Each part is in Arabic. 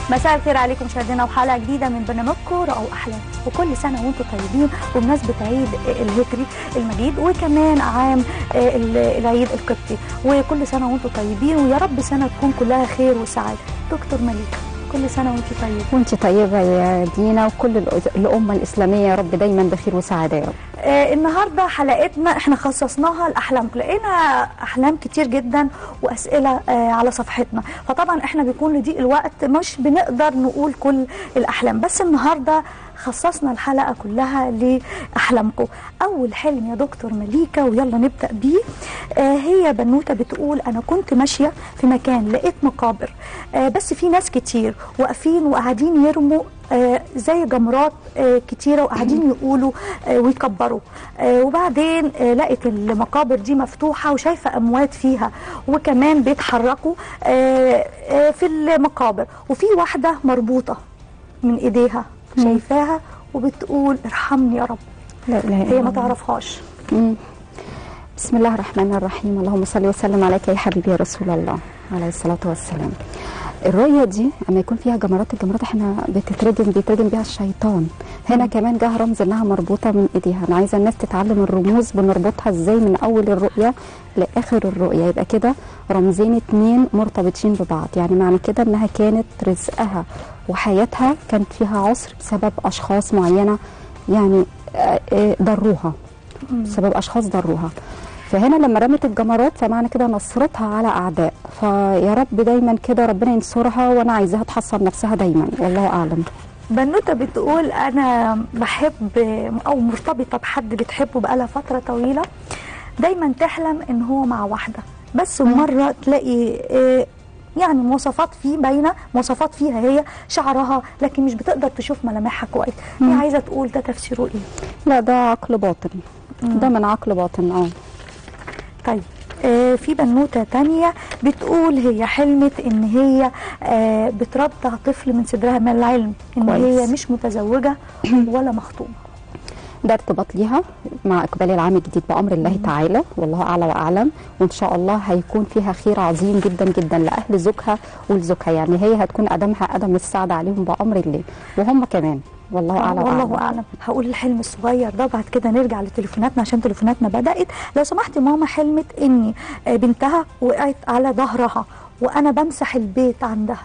مساء الخير عليكم مشاهدينا وحلقه جديده من برنامجكم رؤى واحلام، وكل سنه وانتم طيبين بمناسبه عيد الهجري المجيد وكمان عام العيد القبطي، وكل سنه وانتم طيبين ويا رب سنه تكون كلها خير وسعاده. دكتور مليكه كل سنه وانت طيبه. وانت طيبه يا دينا وكل الامه الاسلاميه يا رب دايما بخير وسعاده يا رب. النهارده حلقتنا احنا خصصناها لاحلامكم، لقينا احلام كتير جدا واسئله على صفحتنا، فطبعا احنا بيكون لضيق الوقت مش بنقدر نقول كل الاحلام، بس النهارده خصصنا الحلقه كلها لاحلامكم. اول حلم يا دكتور مليكه ويلا نبدا بيه، هي بنوته بتقول انا كنت ماشيه في مكان لقيت مقابر، بس في ناس كتير واقفين وقاعدين يرموا زي جمرات كتيره وقاعدين يقولوا ويكبروا، وبعدين لقيت المقابر دي مفتوحه وشايفه اموات فيها وكمان بيتحركوا في المقابر، وفي واحده مربوطه من ايديها شايفاها وبتقول ارحمني يا رب. لا لا هي ما تعرفهاش. بسم الله الرحمن الرحيم، اللهم صل وسلم عليك يا حبيبي يا رسول الله عليه الصلاه والسلام. الرؤيه دي اما يكون فيها الجمرات احنا بيتردم بيها الشيطان. هنا كمان جه رمز انها مربوطه من ايديها. انا عايزه الناس تتعلم الرموز بنربطها ازاي من اول الرؤيه لاخر الرؤيه، يبقى كده رمزين اتنين مرتبطين ببعض، يعني معنى كده انها كانت رزقها وحياتها كانت فيها عسر بسبب اشخاص معينه، يعني ضروها بسبب اشخاص ضروها. فهنا لما رمت الجمرات فمعنى كده نصرتها على اعداء، فيا رب دايما كده ربنا ينصرها، وانا عايزاها تحصن نفسها دايما والله اعلم. بنوته بتقول انا بحب او مرتبطه بحد بتحبه بقالها فتره طويله، دايما تحلم ان هو مع واحده بس مره تلاقي يعني مواصفات فيه باينه، مواصفات فيها هي شعرها لكن مش بتقدر تشوف ملامحها كويس. هي عايزه تقول ده تفسيره ايه؟ لا ده عقل باطن، ده من عقل باطن. طيب في بنوته تانية بتقول هي حلمت ان هي بترضع طفل من صدرها، من العلم ان كويس. هي مش متزوجه ولا مخطوبه. ده ارتباط ليها مع اقبال العام الجديد بامر الله تعالى، والله اعلى واعلم، وان شاء الله هيكون فيها خير عظيم جدا جدا لاهل زوجها ولزوجها، يعني هي هتكون قدم السعاده عليهم بامر الله وهم كمان، والله اعلم. والله اعلم. هقول الحلم الصغير ده بعد كده نرجع لتليفوناتنا عشان تليفوناتنا بدات. لو سمحتي ماما حلمت اني بنتها وقعت على ظهرها وانا بمسح البيت عندها.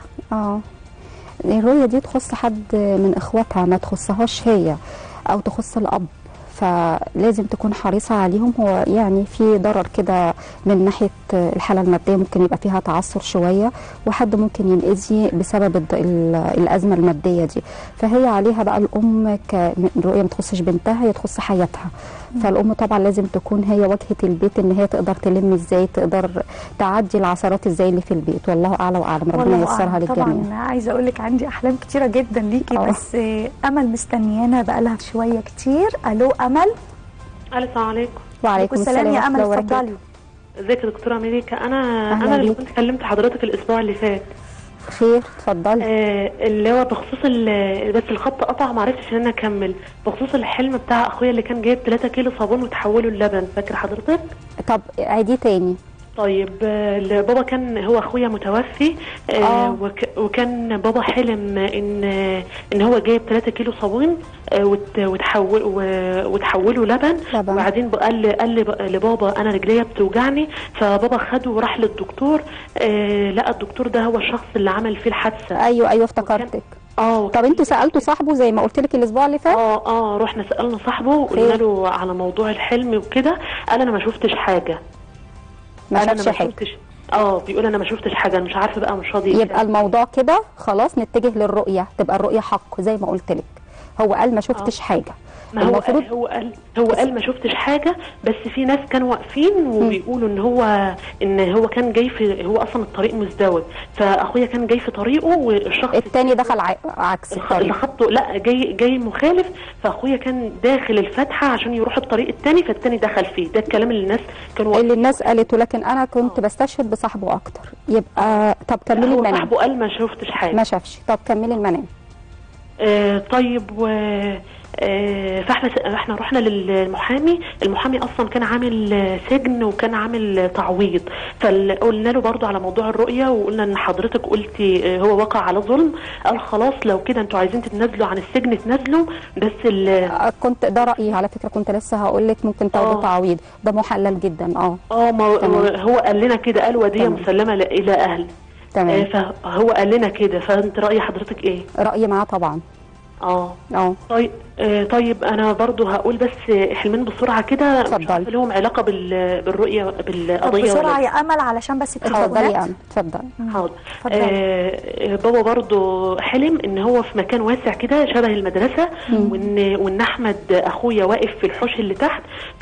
الرؤيه دي تخص حد من اخواتها، ما تخصهاش هي او تخص الاب، فلازم تكون حريصه عليهم. هو يعني في ضرر كده من ناحيه الحاله الماديه، ممكن يبقى فيها تعثر شويه وحد ممكن ينأذي بسبب الازمه الماديه دي، فهي عليها بقى الام الرؤيه ما تخصش بنتها، هي تخص حياتها. فالام طبعا لازم تكون هي واجهه البيت، ان هي تقدر تلم ازاي، تقدر تعدي العثرات ازاي اللي في البيت، والله اعلى واعلم، ربنا ييسرها للجميع. طبعا عايزه اقول لك عندي احلام كتيره جدا ليكي بس امل مستنيانا بقالها شويه كتير. الو امل. السلام عليكم. وعليكم السلام يا امل، اتفضلي. ازيك يا دكتوره مليكه؟ انا اللي كنت كلمت حضرتك الاسبوع اللي فات. خير اتفضلي. اللي هو بخصوص بس الخط قطع ما عرفتش ان انا اكمل، بخصوص الحلم بتاع اخويا اللي كان جايب 3 كيلو صابون وتحوله للبن، فاكر حضرتك؟ طب عيدي تاني. طيب بابا كان هو اخويا متوفي، وكان بابا حلم ان هو جايب 3 كيلو صابون وتحوله لبن. وبعدين قال لبابا انا رجليا بتوجعني، فبابا خده وراح للدكتور، لقى الدكتور ده هو الشخص اللي عمل فيه الحادثه. ايوه افتكرتك. طب انتوا سالتوا صاحبه زي ما قلت لك الاسبوع اللي فات؟ رحنا سالنا صاحبه وقلنا له على موضوع الحلم وكده، قال انا ما شفتش حاجه. ما شفتش حاجه. بيقول انا ما شفتش حاجه، انا مش عارفه بقى، مش راضي. يبقى الموضوع كده خلاص نتجه للرؤيه، تبقى الرؤيه حق زي ما قلت لك. هو قال ما شفتش حاجه، المفروض هو قال ما شفتش حاجه، بس في ناس كانوا واقفين وبيقولوا ان هو كان جاي في، هو اصلا الطريق مزدوج، فاخويا كان جاي في طريقه والشخص الثاني دخل عكس الطريق اللي خطه، لا جاي مخالف، فاخويا كان داخل الفتحه عشان يروح الطريق الثاني، فالثاني دخل فيه. ده الكلام اللي الناس قالته، لكن انا كنت بستشهد بصاحبه اكتر. يبقى طب كملي المنام. صاحبه قال ما شفتش حاجه، ما شافش. طب كملي المنام. طيب فاحنا رحنا للمحامي. المحامي اصلا كان عامل سجن وكان عامل تعويض، فقلنا له برضو على موضوع الرؤيه وقلنا ان حضرتك قلتي هو وقع على ظلم. قال خلاص لو كده انتوا عايزين تتنازلوا عن السجن تنازلوا، بس كنت ده رايي على فكره، كنت لسه هقول لك ممكن تاخدوا تعويض، ده محلل جدا. هو قال لنا كده، قال وديه مسلمه الى اهل. تمام. فهو قال لنا كده، فانت راي حضرتك ايه؟ رايي معاه طبعا. طيب انا برضو هقول بس حلمين بسرعه كده، اتفضلي. لهم علاقه بالرؤيه بالقضيه بسرعه يا امل علشان بس اتفضلي يا امل. اتفضلي. حاضر. بابا برضو حلم ان هو في مكان واسع كده شبه المدرسه، وان احمد اخويا واقف في الحوش اللي تحت،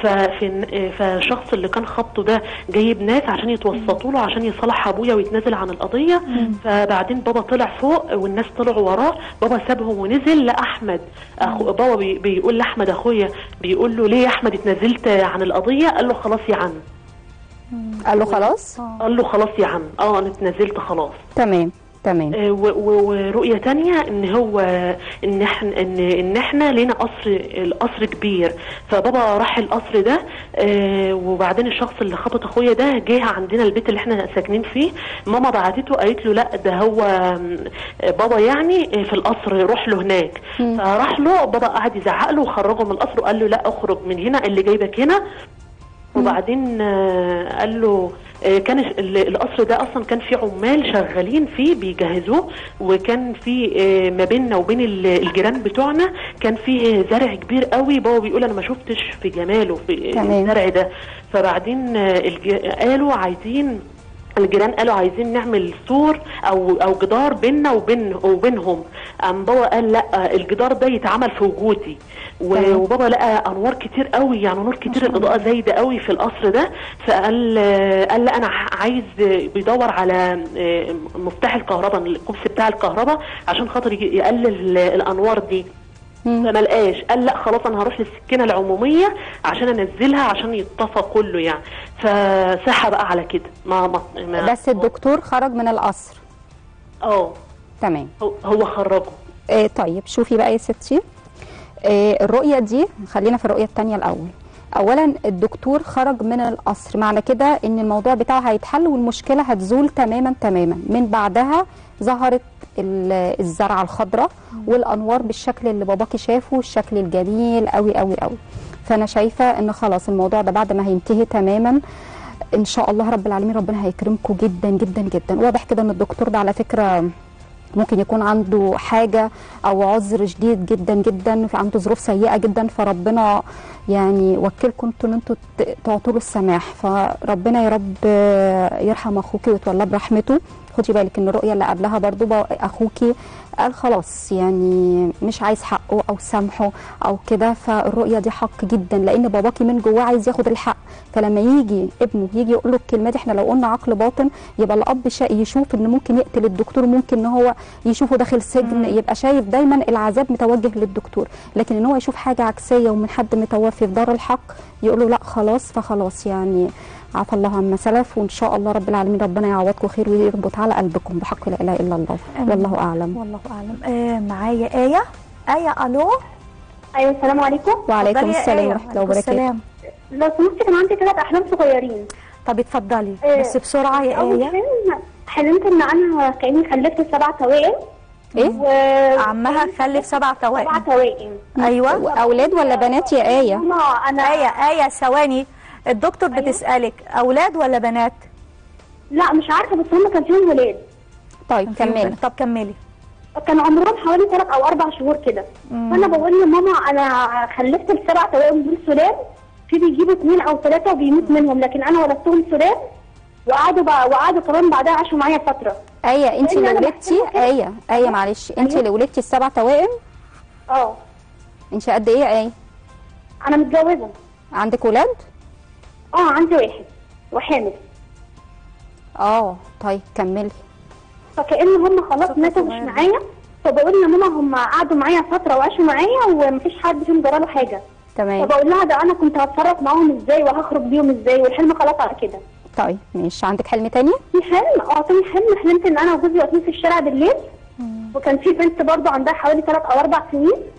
فالشخص اللي كان خبطه ده جايب ناس عشان يتوسطوا له عشان يصالح ابويا ويتنازل عن القضيه. فبعدين بابا طلع فوق والناس طلعوا وراه، بابا سابهم ونزل لاحمد. بابا بيقول لاحمد اخويا، بيقول له ليه يا احمد اتنازلت عن القضيه؟ قال له خلاص يا عم. قال له خلاص؟ قال له خلاص يا عم، انا اتنازلت خلاص. تمام. ورؤيه تانية ان هو ان احنا لينا القصر كبير، فبابا راح القصر ده. وبعدين الشخص اللي خبط اخويا ده جه عندنا البيت اللي احنا ساكنين فيه. ماما بعتته قالت له لا ده هو بابا يعني في القصر، روح له هناك. فراح له، بابا قعد يزعق له وخرجه من القصر وقال له لا اخرج من هنا، اللي جايبك هنا. وبعدين قال له كان القصر ده اصلا كان فيه عمال شغالين فيه بيجهزوه، وكان فيه ما بيننا وبين الجيران بتوعنا كان فيه زرع كبير قوي. بابا بيقول انا ما شفتش في جماله في الزرع ده. فبعدين قالوا عايزين، الجيران قالوا عايزين نعمل سور او جدار بيننا وبينهم. قام بابا قال لا، الجدار ده يتعمل في وجودي. وبابا لقى انوار كتير قوي، يعني نور كتير، الاضاءه زايده قوي في القصر ده. فقال لا انا عايز، بيدور على مفتاح الكهرباء، الكوبس بتاع الكهرباء عشان خاطر يقلل الانوار دي. فما لقاش. قال لا خلاص انا هروح للسكينه العموميه عشان انزلها عشان يتطفى كله يعني. فساحه بقى على كده. بس الدكتور خرج من القصر. تمام. هو خرجه. طيب شوفي بقى يا ستي، الرؤيه دي، خلينا في الرؤيه الثانيه الاول. اولا الدكتور خرج من القصر، معنى كده ان الموضوع بتاعه هيتحل والمشكله هتزول تماما. من بعدها ظهرت الزرعه الخضراء والانوار بالشكل اللي باباكي شافه، الشكل الجميل قوي قوي قوي. فانا شايفه ان خلاص الموضوع ده بعد ما هينتهي تماما ان شاء الله رب العالمين ربنا هيكرمكم جدا جدا جدا. واضح كده ان الدكتور ده على فكره ممكن يكون عنده حاجه او عذر شديد جدا جدا، عنده ظروف سيئه جدا، فربنا يعني وكلكم انتوا ان انتوا تعطوا له السماح. فربنا يا رب يرحم اخوكي ويتولى برحمته. خدي بالك ان الرؤيه اللي قبلها برضو اخوكي قال خلاص يعني مش عايز حقه او سامحه او كده، فالرؤيه دي حق جدا، لان باباكي من جواه عايز ياخد الحق. فلما يجي ابنه يجي يقول له الكلمات، احنا لو قلنا عقل باطن يبقى الاب يشوف ان ممكن يقتل الدكتور، ممكن ان هو يشوفه داخل سجن، يبقى شايف دايما العذاب متوجه للدكتور. لكن ان هو يشوف حاجه عكسيه ومن حد متوفي في دار الحق يقول له لا خلاص، فخلاص يعني عفى الله عما سلف، وان شاء الله رب العالمين ربنا يعوضكم خير ويربط على قلبكم بحق لا اله الا الله. والله اعلم. والله اعلم. معايا ايه. الو. ايوه السلام عليكم. وعليكم السلام ورحمه الله وبركاته. لو سمحتي كان عندي 3 احلام صغيرين. طب اتفضلي بس بسرعه يا ايه. حلمت ان انا كاني خلفت 7 توائم. عمها خلف 7 توائم. 7 توائم. ايوه. اولاد ولا بنات يا ايه؟ انا ايه ثواني، الدكتور بتسالك اولاد ولا بنات؟ لا مش عارفه، بس هم كان فيهم ولاد. طيب كملي. طب كملي. كان عمرهم حوالي 3 أو 4 شهور كده. فانا بقول لماما انا خلفت ال7 توائم دول سلام، في بيجيبوا 2 أو 3 وبيموت منهم، لكن انا ولدتهم سلام وقعدوا كمان بعدها عاشوا معايا فتره. ايه انت اللي ولدتي؟ ايه معلش، انت اللي ولدتي ال7 توائم؟ انت قد ايه ايه؟ انا متجوزه. عندك ولاد؟ عندي 1 وحامل. طيب كملي. فكأن هم خلاص ماتوا مش معايا، فبقول لماما هم قعدوا معايا فتره وعاشوا معايا ومفيش حد فيهم جراله حاجه. تمام. فبقول لها ده انا كنت هتصرف معاهم ازاي وهخرج بيهم ازاي، والحلم خلاص على كده. طيب ماشي، عندك حلم تاني؟ في حلم تاني حلم، حلمت ان انا وجوزي واقفين في الشارع بالليل، وكان في بنت برضو عندها حوالي 3 أو 4 سنين،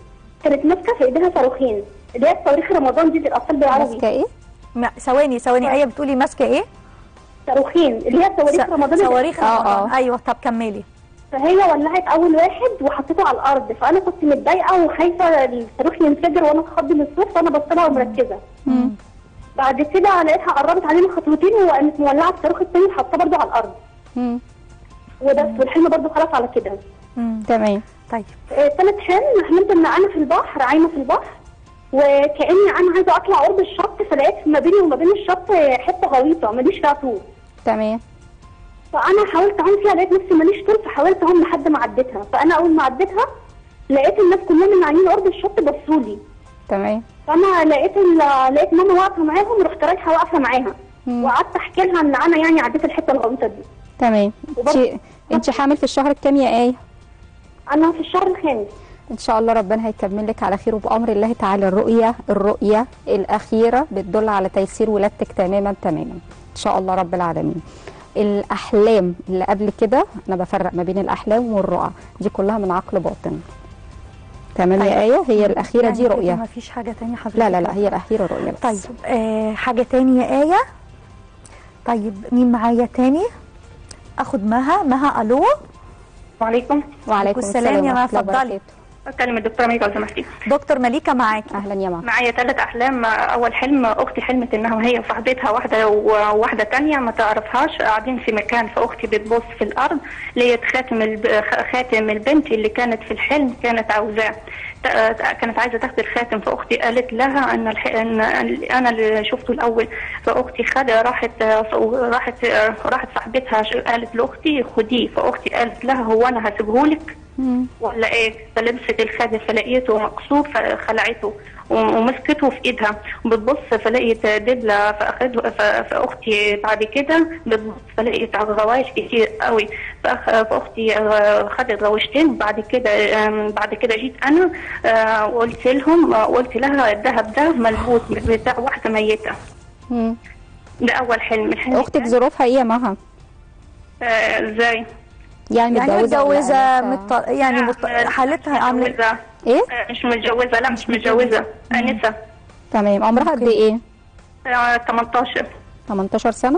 كانت ماسكه في ايديها صاروخين، اللي هي صواريخ رمضان دي للاطفال بالعربي. ماسكه ايه؟ ثواني ايه بتقولي ماسكه ايه؟ صاروخين اللي هي صواريخ رمضان. صواريخ رمضان. ايوه طب كملي. فهي ولعت اول واحد وحطيته على الارض، فانا كنت متضايقه وخايفه الصاروخ ينفجر وانا اتخض من الصوت، فانا بصلها ومركزه. بعد كده لقيتها قربت علينا خطوتين وقامت مولعه الصاروخ الثاني وحطاه برده على الارض. وده والحلم برده خلاص على كده. تمام. طيب ثالث حلم، حلمت ان انا في البحر، عايمه في البحر، وكاني انا عايزه اطلع قرب الشط، فلقيت ما بيني وما بين الشط حته غويطه ماليش فيها طول. تمام. فانا حاولت اعوم فيها، لقيت نفسي ماليش طول، فحاولت اعوم لحد ما عديتها. فانا اول ما عديتها لقيت الناس كلهم اللي عايمين قرب الشط بصوا لي. تمام. فانا لقيت ماما واقفه معاهم، رحت رايحه واقفه معاها وقعدت احكي لها ان انا يعني عديت الحته الغويطه دي. تمام. انت حامل في الشهر الكام يا ايه؟ انا في الشهر الخامس. ان شاء الله ربنا هيكمل لك على خير وبامر الله تعالى. الرؤيه الاخيره بتدل على تيسير ولادتك تماما ان شاء الله رب العالمين. الاحلام اللي قبل كده انا بفرق ما بين الاحلام والرؤى، دي كلها من عقل باطن. تمام يا ايه؟ هي الاخيره يعني دي رؤيه، ما فيش حاجه ثانيه حضرتك؟ لا هي الاخيره رؤيه بس. طيب حاجه ثانيه يا ايه؟ طيب مين معايا تاني؟ اخد مها. الو. وعليكم السلام يا مها، اتفضلي. اكلم الدكتوره مليكه لو سمحتي. دكتور مليكه معاكي. اهلا يا مها. معايا 3 احلام. اول حلم، اختي حلمت انها وهي وصاحبتها واحده وواحده ثانيه ما تعرفهاش قاعدين في مكان، فاختي بتبص في الارض لقيت خاتم البنت اللي كانت في الحلم كانت عاوزاه، كانت عايزه تاخد الخاتم. فاختي قالت لها ان انا اللي شفته الاول. فاختي راحت صاحبتها قالت لاختي خديه. فاختي قالت لها هو انا هسيبهولك ولا ايه؟ فلبست الخاتم فلقيته مقصور فخلعته ومسكته في ايدها وبتبص فلقيت دبله فاختي بعد كده بتبص فلقيت غوايش كتير قوي. فاختي خدت غوايشتين. بعد كده جيت انا وقلت لها الذهب ده ملبوس بتاع واحده ميته. ده اول حلم. اختك ظروفها ايه يا مها؟ ازاي؟ يعني متجوزه حالتها عامله ايه؟ مش متجوزه. لا مش متجوزه، انسه. تمام. عمرها قد ايه؟ 18 سنه.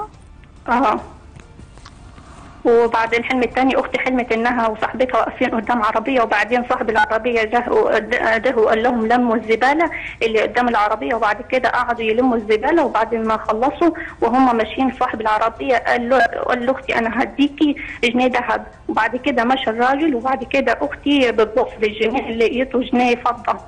وبعد الحلم الثاني اختي حلمت انها وصاحبتها واقفين قدام عربيه، وبعدين صاحب العربيه جه وقال لهم لموا الزباله اللي قدام العربيه، وبعد كده قعدوا يلموا الزباله. وبعد ما خلصوا وهم ماشيين صاحب العربيه قال لاختي انا هديكي جنيه ذهب. وبعد كده مشى الراجل. وبعد كده اختي بتبص للجنيه لقيته جنيه فضه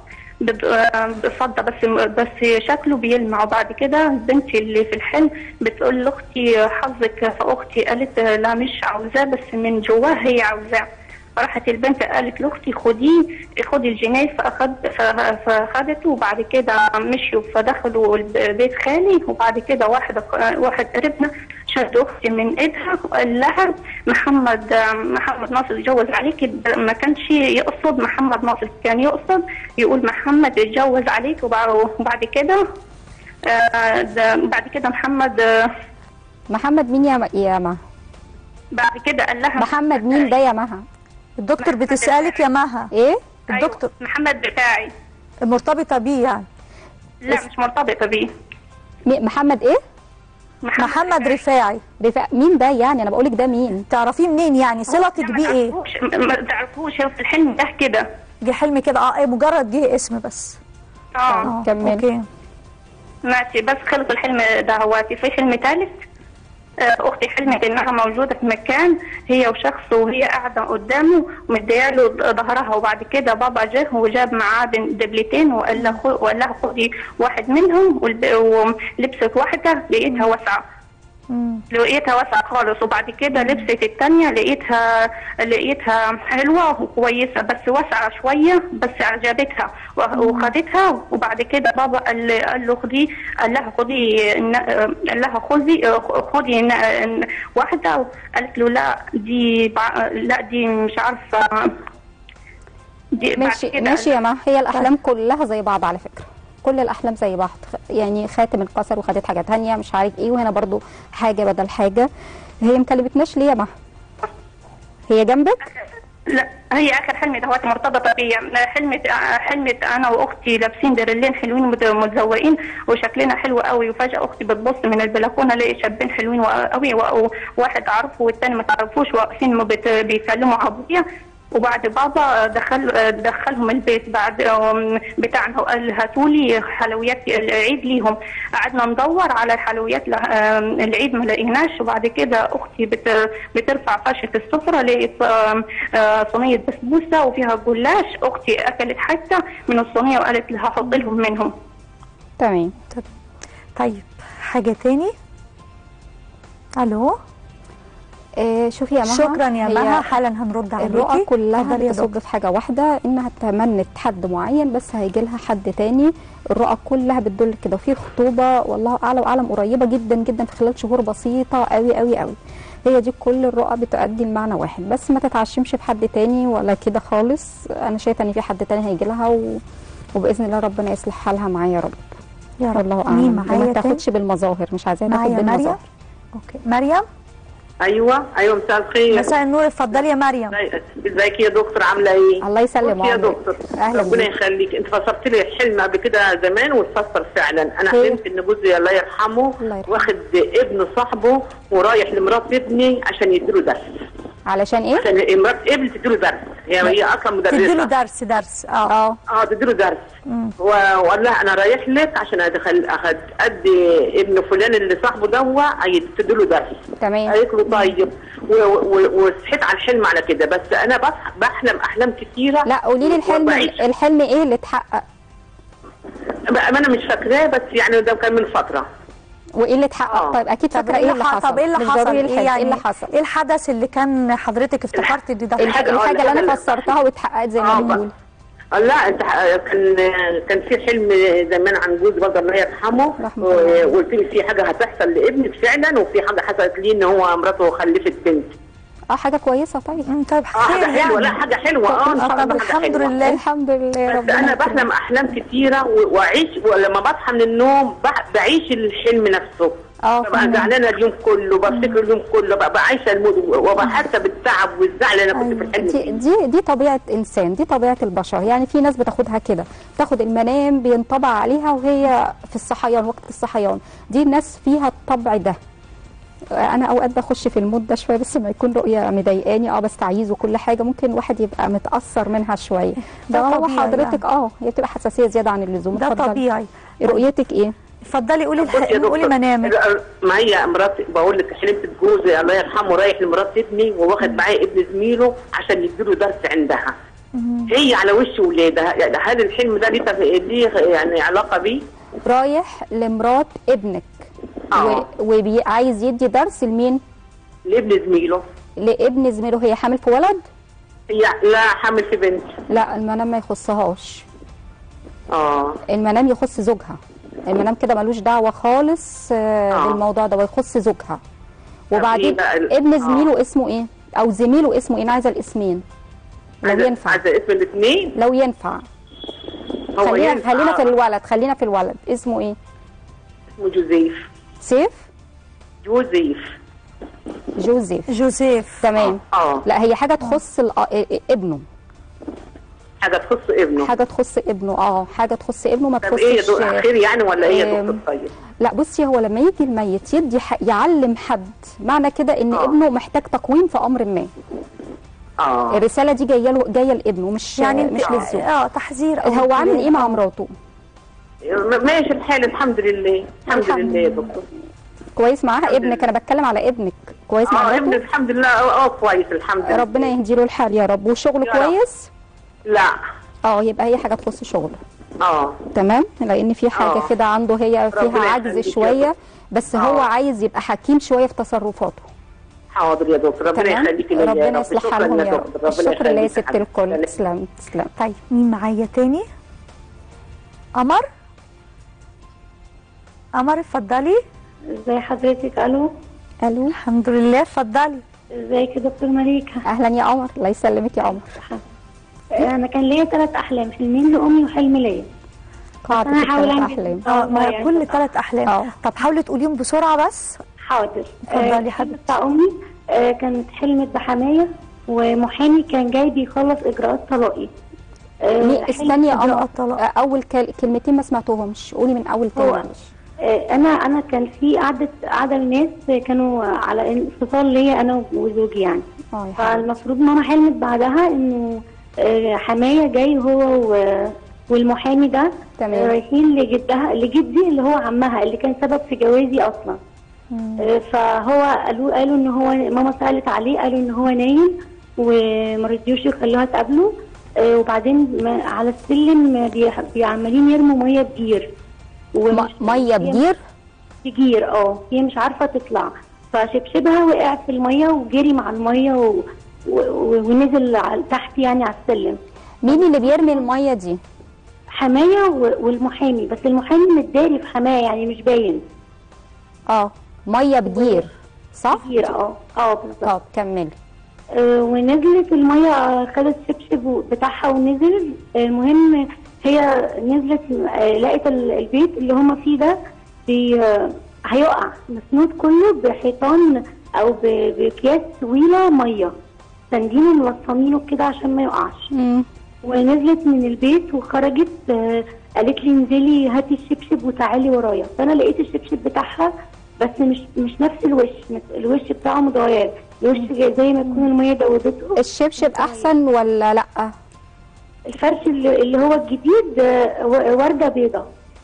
بس شكله بيلمع. وبعد كده البنت اللي في الحلم بتقول لاختي حظك. فاختي قالت لا مش عاوزاه، بس من جواه هي عاوزاه. راحت البنت قالت لاختي خدي الجنيه. فاخدته. وبعد كده مشيوا فدخلوا بيت خالي. وبعد كده واحد قريبنا شد اختي من ايدها وقال لها محمد ناصر اتجوز عليكي. ما كانش يقصد محمد ناصر، كان يقصد يقول محمد اتجوز عليك. وبعد كده محمد مين يا مها؟ بعد كده قال لها محمد مين ده يا مها؟ الدكتور بتسألك يا مها. ايه؟ الدكتور محمد بتاعي مرتبطه بيه يعني؟ لا مش مرتبطه بيه. محمد ايه؟ محمد رفاعي. مين ده يعني؟ انا بقولك ده مين؟ تعرفيه منين يعني؟ صلتك بيه ايه؟ ما تعرفوش في الحلم ده كده. جه حلم كده مجرد جه اسم بس. كمل. اوكي ماشي. بس خلص الحلم ده. هواتي في حلم ثالث. اختي حلمت انها موجوده في مكان هي وشخص، وهي قاعده قدامه ومدياله ظهرها. وبعد كده بابا جه وجاب معاه دبلتين وقال لها خدي واحد منهم. ولبست واحده لقيتها واسعه خالص. وبعد كده لبست الثانيه لقيتها حلوه وكويسه بس واسعه شويه، بس اعجبتها وخدتها. وبعد كده بابا قال له خدي واحده. قالت له لا دي مش عارفه دي. ماشي يا مها. هي الاحلام كلها زي بعض على فكره، كل الاحلام زي بعض. يعني خاتم انكسر وخدت حاجه ثانيه مش عارف ايه، وهنا برضو حاجه بدل حاجه. هي مكلمتناش ليه يا مها؟ هي جنبك؟ لا هي اخر حلم دهوت مرتبطه بيا. حلمت انا واختي لابسين درلين حلوين متزوقين وشكلنا حلو قوي، وفجاه اختي بتبص من البلكونه الاقي شابين حلوين قوي، واحد اعرفه والثاني ما تعرفوش واقفين بيكلموا ابويا، وبعد بابا دخلهم البيت بعد بتاعنا وقال هاتوا لي حلويات العيد ليهم. قعدنا ندور على الحلويات العيد ما لقيناش، وبعد كده اختي بترفع فرشه السفره لقيت صينيه بسبوسه وفيها جلاش. اختي اكلت حته من الصينيه وقالت لها هحط لهم منهم. تمام. طيب حاجه تاني؟ الو. شوفي يا مها، شكرا يا مها، حالا هنرد عليكي. الرؤى كلها بتصب في حاجه واحده، انها تمنت حد معين بس هيجي لها حد تاني. الرؤى كلها بتدل كده، وفي خطوبه والله اعلى واعلم قريبه جدا جدا في خلال شهور بسيطه قوي قوي قوي. هي دي كل الرؤى بتؤدي لمعنى واحد، بس ما تتعشمش بحد تاني ولا كده خالص. انا شايفه ان في حد تاني هيجي لها وباذن الله ربنا يصلح حالها معايا يا رب. يا رب. الله اعلم. ما تاخدش بالمظاهر، مش عايزاها تاخد بالمظاهر. اوكي مريم. ايوه مساء الخير. مساء النور، اتفضلي يا مريم. ازيك يا دكتور، عامله ايه؟ الله يسلمك يا دكتور. ربنا يخليك. انت فسرت لي الحلم قبل كده زمان واتفسر فعلا. انا حلمت ان جوزي الله يرحمه واخد ابن صاحبه ورايح لمرات ابني عشان يديله درس. علشان ايه؟ عشان مرات ابني تديله درس، هي اصلا مدرسه. تديله درس تديله درس. وقال لها انا رايح لك عشان ادي ابن فلان اللي صاحبه تديله درس. تمام. قالت له طيب، وصحيت على الحلم على كده. بس انا بحلم احلام كتيره. لا قولي لي الحلم ايه اللي اتحقق؟ انا مش فاكراه، بس يعني ده كان من فتره. وايه اللي اتحقق؟ طيب اكيد فاكره ايه اللي حصل. طب ايه اللي حصل؟ ايه اللي حصل؟ ايه الحدث اللي كان حضرتك افتكرتي ده؟ الحاجه اللي انا فسرتها واتحققت زي ما بنقول. لا انت كان في حلم زمان عن جوزي برضه الله يرحمه، وقلت لي في حاجه هتحصل لابنك فعلا، وفي حاجه حصلت لي ان هو مراته خلفت بنت. حاجه كويسه. طيب طيب حاجه حلوه. لا حاجه حلوه. طب الحمد لله. الحمد لله. بس انا بحلم احلام كتيره واعيش، ولما بصحى من النوم بعيش الحلم نفسه. ببقى زعلانه اليوم كله، بفتكر اليوم كله، ببقى عايشه المود، وببقى حاسه بالتعب والزعل اللي انا كنت في الحلم فيه. دي طبيعه انسان، دي طبيعه البشر. يعني في ناس بتاخدها كده، بتاخد المنام بينطبع عليها وهي في الصحيان، وقت الصحيان. دي الناس فيها الطبع ده. انا اوقات بخش في المود ده شويه، بس ما يكون رؤيه مضايقاني بستعيذ وكل حاجه، ممكن واحد يبقى متاثر منها شويه. ده هو حضرتك هي بتبقى حساسيه زياده عن اللزوم. ده طبيعي. رؤيتك ايه؟ اتفضلي قولي منامك. ما هي مراتي، بقول لك حلمت بجوزي الله يرحمه رايح لمرات ابني وواخد معاه ابن زميله عشان يديله درس عندها. هي على وش ولادها. هل الحلم ده ليه يعني علاقه بيه؟ رايح لمرات ابنك وعايز يدي درس لمين؟ لابن زميله. لابن زميله. هي حامل في ولد؟ لا حامل في بنت. لا المنام ما يخصهاش. المنام يخص زوجها. المنام كده ملوش دعوه خالص بالموضوع ده، ويخص زوجها. وبعدين ابن زميله اسمه ايه؟ او زميله اسمه ايه؟ انا عايزه الاسمين لو ينفع. عايزه اسم الاثنين لو ينفع. خلينا في الولد. اسمه ايه؟ اسمه جوزيف. سيف؟ جوزيف. تمام. لا هي حاجه تخص ابنه. حاجه تخص ابنه. حاجه تخص ابنه ما تخصش. ايه خير يعني ولا ايه يا دكتور؟ طيب لا بصي، هو لما يجي الميت يدي يعلم حد، معنى كده ان ابنه محتاج تقويم في امر ما. الرساله دي جايه لابنه، مش يعني مش للزوج. تحذير. هو عامل ايه مع مراته؟ ماشي الحال الحمد لله. الحمد لله يا دكتور. كويس معاها ابنك؟ انا بتكلم على ابنك. كويس مع مراته؟ ابنك الحمد لله. كويس الحمد لله. ربنا يهدي له الحال يا رب. وشغله كويس؟ لا. يبقى هي حاجه تخص شغله. تمام. لان في حاجه كده عنده هي فيها عجز شويه، بس هو عايز يبقى حكيم شويه في تصرفاته. حاضر يا دكتور. ربنا يخليكي ليا. ربنا يصلح حالهم يا رب. الشكر لله يا ست الكل. تسلم. طيب مين معايا تاني؟ قمر اتفضلي. ازي حضرتك؟ الو. الحمد لله. اتفضلي. ازيك يا دكتور مليكه؟ اهلا يا قمر. الله يسلمك يا قمر. انا كان ليا 3 احلام، حلمين لامي وحلم ليا. قاعدة 3 احلام. كل 3 احلام. طب حاولي تقوليهم بسرعه بس. حاضر. اتفضلي حبيبتي. بتاع امي كانت حلمت بحمايه ومحامي كان جاي بيخلص اجراءات طلاقي. استني يا قمر، اول كلمتين ما سمعتهمش، قولي من اول تاني معلش. انا كان في قعده الناس كانوا على انفصال ليا انا وزوجي يعني. فالمفروض ماما حلمت بعدها انه حمايه جاي هو والمحامي ده رايحين لجدي اللي هو عمها اللي كان سبب في جوازي اصلا. فهو قالوا ان هو ماما سالت عليه، قالوا ان هو نايم وما رضيوش يخلوها تقابله. وبعدين على السلم عمالين يرموا ميه بجير. ميه بجير؟ بجير هي مش عارفه تطلع، فشبشبها وقع في الميه وجري مع الميه ونزل تحت يعني على السلم. مين اللي بيرمي الميه دي؟ حمايه والمحامي، بس المحامي متداري في حمايه يعني مش باين. ميه بجير صح؟ بجير بالظبط. طب كملي. ونزلت الميه، خدت الشبشب بتاعها ونزل. المهم هي نزلت لقيت البيت اللي هم فيه ده هيقع، مسنود كله بحيطان او باكياس طويله ميه، ساندينه ملصمينه كده عشان ما يقعش. ونزلت من البيت وخرجت، قالت لي انزلي هاتي الشبشب وتعالي ورايا. فانا لقيت الشبشب بتاعها بس مش نفس الوش بتاعه متغير، الوش زي ما تكون الميه دوبته. الشبشب احسن ولا لا؟ الفرش اللي هو الجديد ورده بيضه.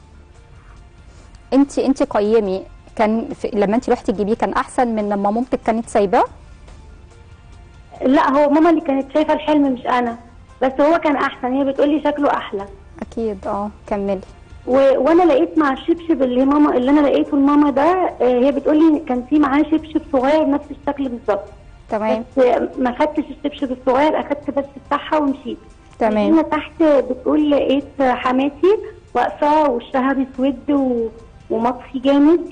انت قيمي، كان لما انت رحتي تجيبيه كان احسن من لما مامتك كانت سايباه؟ لا، هو ماما اللي كانت شايفه الحلم مش انا، بس هو كان احسن. هي بتقولي شكله احلى. اكيد. كملي. وانا لقيت مع الشبشب اللي انا لقيته لماما ده، هي بتقولي كان في معاه شبشب صغير نفس الشكل بالظبط. تمام. بس ما خدتش الشبشب الصغير، اخدت بس بتاعها ومشيت. تمام. هنا تحت بتقول لقيت حماتي واقفه وشها مسود ومطفي جامد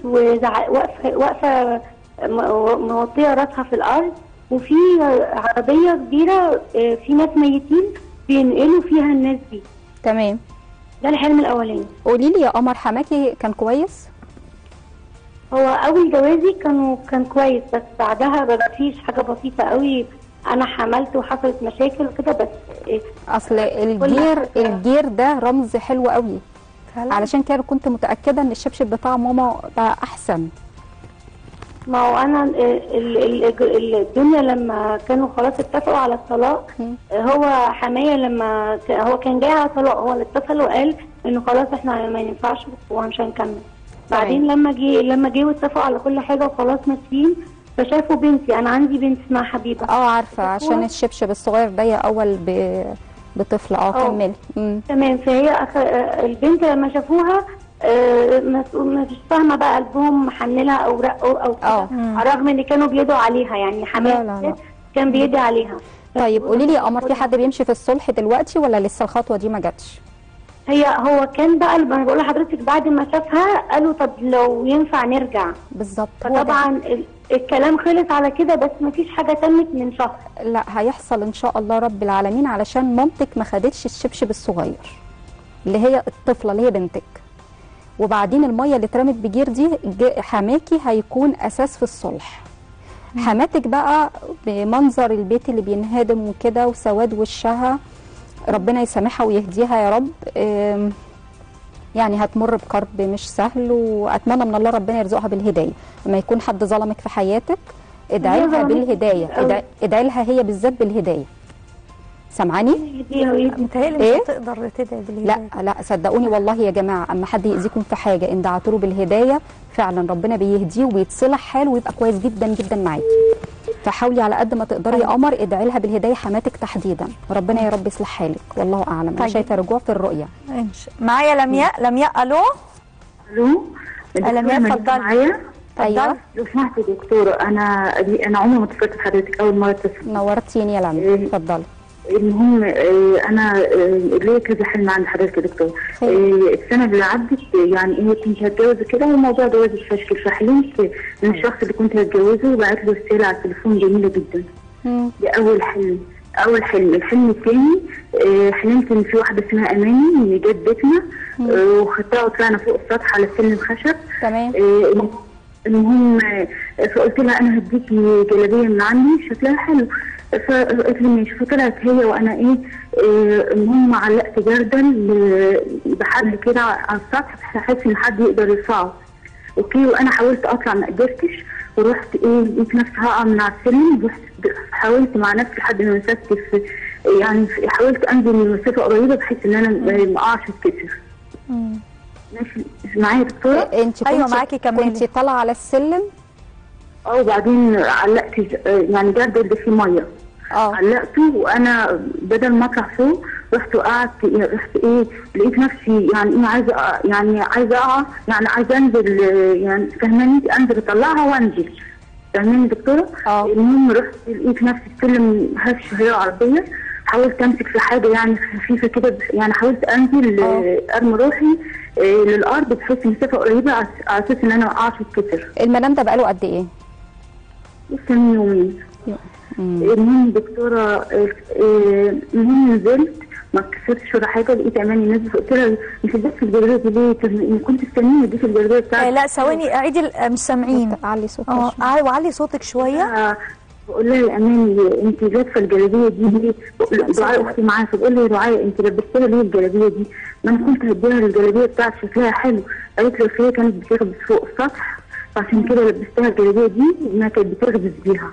واقفه موطيه راسها في الارض، وفي عربيه كبيره في ناس ميتين بينقلوا فيها الناس دي. تمام. ده الحلم الاولاني. قولي لي يا قمر، حماكي كان كويس؟ هو اول جوازي كان كويس، بس بعدها ما فيش حاجه بسيطه قوي، انا حملت وحصلت مشاكل وكده. بس اصل الجير ده رمز حلو قوي فعلا. علشان كده كنت متاكده ان الشبشب بتاع ماما بقى احسن. ما هو انا الدنيا لما كانوا خلاص اتفقوا على الطلاق، هو حمايه لما هو كان جاي على طلاق، هو اللي اتصل وقال انه خلاص احنا ما ينفعش ومش هنكمل. بعدين لما جه واتفقوا على كل حاجه وخلاص ماشيين، فشافوا بنتي. انا عندي بنت اسمها حبيبه. عارفه، عشان الشبشب الصغير ده اول بطفل. كملي. تمام. فهي البنت لما شافوها مش فاهمه بقى، قلبهم محنلها او رقوا او كده، رغم ان كانوا بيدعوا عليها يعني. حمايه كان بيدعي عليها. طيب قولي لي يا قمر، في حد بيمشي في الصلح دلوقتي ولا لسه الخطوه دي ما جاتش؟ هو كان بقى اللي بقول لحضرتك بعد ما شافها قالوا طب لو ينفع نرجع. بالظبط. طبعا الكلام خلص على كده، بس ما فيش حاجه تمت من شهر. لا، هيحصل ان شاء الله رب العالمين، علشان مامتك ما خدتش الشبشب الصغير اللي هي الطفله اللي هي بنتك. وبعدين الميه اللي اترمت بجير دي حماكي هيكون اساس في الصلح. حماتك بقى بمنظر البيت اللي بينهدم وكده وسواد وشها، ربنا يسامحها ويهديها يا رب. يعني هتمر بكرب مش سهل، واتمنى من الله ربنا يرزقها بالهدايه. لما يكون حد ظلمك في حياتك ادعي لها بالهدايه، ادعي لها هي بالذات بالهدايه. سامعاني؟ متهيألي مش هتقدر تدعي بالهدايه. لا صدقوني والله يا جماعه، اما حد يأذيكم في حاجه ان دعتوا له بالهدايه فعلا ربنا بيهديه وبيتصلح حاله ويبقى كويس جدا جدا معاكي. فحاولي على قد ما تقدري يا قمر ادعي لها بالهدايه، حماتك تحديدا، ربنا يا رب يصلح حالك. والله اعلم. انا شايفه رجوع في الرؤيه. معايا لمياء. الو لمياء، اتفضلي. معايا؟ ايوه لو سمحتي يا دكتوره، انا عمري ما اتصلت بحضرتك، اول مره اتصل. نورتيني يا لمياء. اتفضلي. المهم انا ليا كذا حلم عند حضرتك يا دكتور. السنه اللي عدت يعني كنت هتجوز كده، وموضوع جوازي فشكل، فحلمت ان الشخص اللي كنت هتجوزه وبعت له رساله على التليفون جميله جدا. ده اول حلم. الحلم الثاني حلمت ان في واحده اسمها اماني جت بيتنا، وخدتها وطلعنا فوق السطح على سلم خشب. تمام. المهم فقلت لها انا هديكي جلابيه من عندي شكلها حلو. فقلت لي ماشي. فطلعت هي وانا المهم علقت جردل بحبل كده على السطح بحيث ان حد يقدر يرفعه. اوكي. وانا حاولت اطلع ما قدرتش، ورحت لقيت نفسي هقع من على السلم. حاولت مع نفسي لحد ما مسكت في يعني حاولت انزل من مسافه قريبه بحيث ان انا ما اقعش اتكسر. ماشي معايا يا دكتوره؟ انت ايوه معاكي كملي. كنتي طالعه على السلم وبعدين علقت يعني جردل ده فيه ميه. علقته وانا بدل ما اطلع فوق رحت وقعت. رحت لقيت نفسي يعني عايزه اقع، يعني عايزه انزل، يعني فهماني انزل اطلعها وانزل. فهماني دكتوره؟ المهم رحت لقيت نفسي السلم هش هي عربيه. حاولت امسك في حاجه يعني خفيفه كده، يعني حاولت انزل ارمي روحي للارض بحيث مسافه قريبه على اساس ان انا ما اقعش اتكسر. المنام ده بقاله قد ايه؟ لسه من يومين. المهم دكتوره المهم نزلت ما اتكسرتش ولا حاجه. لقيت اماني نزلت قلت لها انت اديت في الجلابيه دي ليه؟ كنت استنيني اديت الجلابيه بتاعتي. لا ثواني اعيدي، مش سامعين. علي صوتك شويه. وعلي صوتك شويه. بقول لها يا اماني انت لابسه الجلابيه دي ليه؟ دعاء اختي معايا. فبقول لي يا دعاء انت لبستها ليه الجلابيه دي؟ ما انا كنت هديها الجلابيه بتاعتي شكلها حلو. قالت لي هي كانت بتخبز فوق السطح فعشان كده لبستها الجلابيه دي انها كانت بتخبز بيها.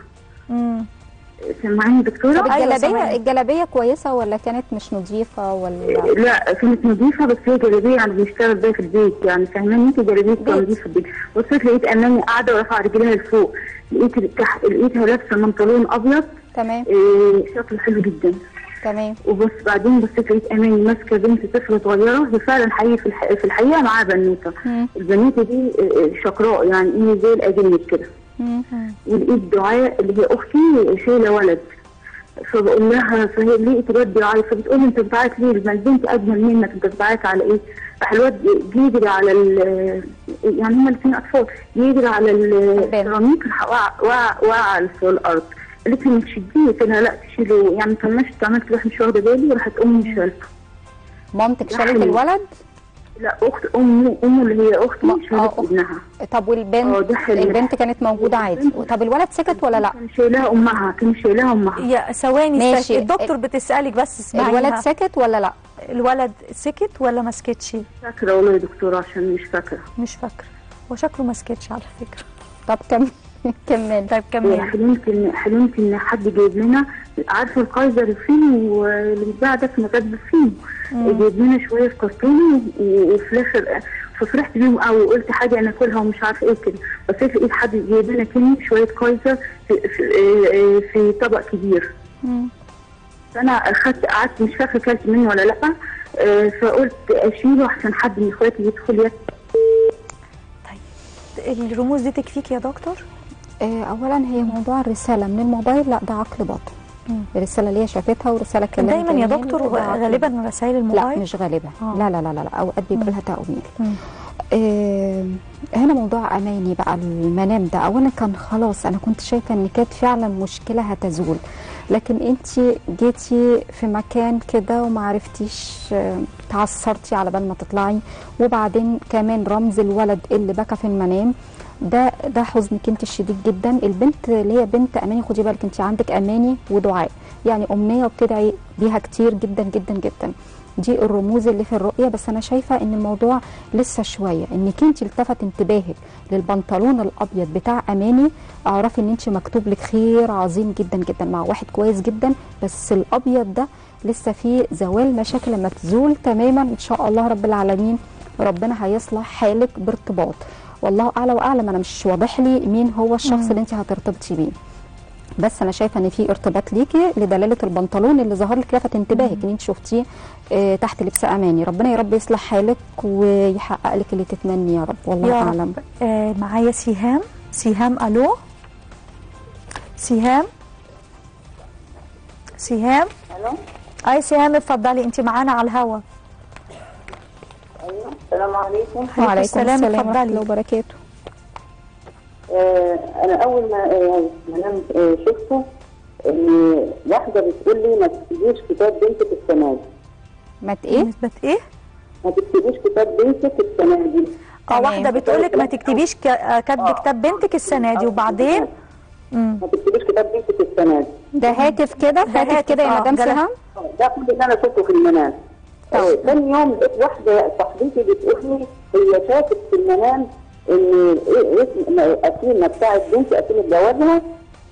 سمعيني دكتوره؟ طب الجلابيه كويسه ولا كانت مش نظيفه ولا؟ لا كانت نظيفه، بس هي جلابيه يعني بنشتغل بيها في البيت، يعني فاهماني انت جلابيه نظيفه في البيت. بصيت لقيت اماني قاعده ورافعه رجليها لفوق. لقيتها لابسه بنطلون ابيض. تمام. شكله حلو جدا. تمام. وبس بعدين بصيت لقيت اماني ماسكه بنت طفله صغيره، هي فعلا حقيقي في الحقيقه معاها بنوته. البنوته دي شقراء يعني زي الاجانب كده. ولقيت دعاء اللي هي اختي شايله ولد. فبقول لها فهي لقيت الواد بيعيط، فبتقول لي انت بتعيط ليه؟ ما البنت اجمل منك، انت بتعيط على ايه؟ راح الواد بيجري على يعني هما الاثنين اطفال، بيجري على السيراميك وقع في الارض. قالت لي ما تشديه. قلت لها لا تشيله، يعني طنشت عملت روح مش واخده بالي وراحت امي شالته. مامتك شالت الولد؟ لا امه اللي هي اختي شالت ابنها. طب والبنت؟ البنت كانت موجوده عادي. طب الولد سكت ولا لا؟ كان شايلها امها. يا ثواني الدكتور بتسالك بس اسمعيها. الولد سكت ولا لا؟ الولد سكت ولا ما سكتش؟ فاكره والله يا دكتوره عشان مش فاكره. وشكله ما سكتش على فكره. طب كمل. طيب كمل. حلمت ان حد جايب لنا، عارفه الكايزر الفيلم واللي بيتباع ده في مكاتب الفيلم، جايب لنا شويه في كرتون وفي الاخر ففرحت بيهم قوي وقلت حاجه انا اكلها ومش عارفه ايه كده. بس لقيت حد جايب لنا كميه شويه كايزر في طبق كبير. فانا قعدت مش فاكره اكلت منه ولا لا. فقلت اشيله عشان حد من اخواتي يدخل طيب الرموز دي تكفيك يا دكتور؟ اولا هي موضوع الرساله من الموبايل، لا ده عقل باطن. الرساله اللي هي شافتها ورساله كمان دايما يا دكتور غالبا رسائل الموبايل؟ لا مش غالبا. لا لا لا لا اوقات بيبقى لها تأويل. هنا موضوع اماني بقى المنام ده. اولا كان خلاص انا كنت شايفه ان كانت فعلا مشكله هتزول، لكن انت جيتي في مكان كده وما عرفتيش، تعثرتي على بال ما تطلعي. وبعدين كمان رمز الولد اللي بكى في المنام ده حزنك انت الشديد جدا. البنت اللي هي بنت اماني، خدي بالك انت عندك اماني ودعاء، يعني امنيه وبتدعي بيها كتير جدا جدا جدا. دي الرموز اللي في الرؤيه. بس انا شايفه ان الموضوع لسه شويه، انك انت التفت انتباهك للبنطلون الابيض بتاع اماني، اعرفي ان انت مكتوب لك خير عظيم جدا جدا مع واحد كويس جدا. بس الابيض ده لسه فيه زوال مشاكل، لما تزول تماما ان شاء الله رب العالمين ربنا هيصلح حالك بارتباط. والله اعلى واعلم، انا مش واضح لي مين هو الشخص اللي انت هترتبطي بيه، بس انا شايفه ان في ارتباط ليكي لدلاله البنطلون اللي ظهر لك لفت انتباهك ان انت شفتيه تحت لبس اماني. ربنا يا رب يصلح حالك ويحقق لك اللي تتمني يا رب. والله اعلم. معايا سهام. الو سهام. الو. اي سهام اتفضلي، انت معانا على الهوا. ايوه السلام عليكم. وعليكم السلام ورحمه الله وبركاته. انا اول ما نمت شفته ان واحده بتقول لي ما تكتبيش كتاب بنتك السنه دي. ما تكتبيش كتاب بنتك السنه دي. واحده بتقول لك ما تكتبيش كتاب بنتك السنه دي، وبعدين ما تكتبيش كتاب بنتك السنه دي. ده هاتف كده، هاتف كده يا مدام سهام؟ ده كل اللي انا شفته في المنام. ثاني يوم لقيت واحده صاحبتي بتقول لي هي شافت في المنام ان اسم القسيمه بتاعت بنتي، قسيمه جوازها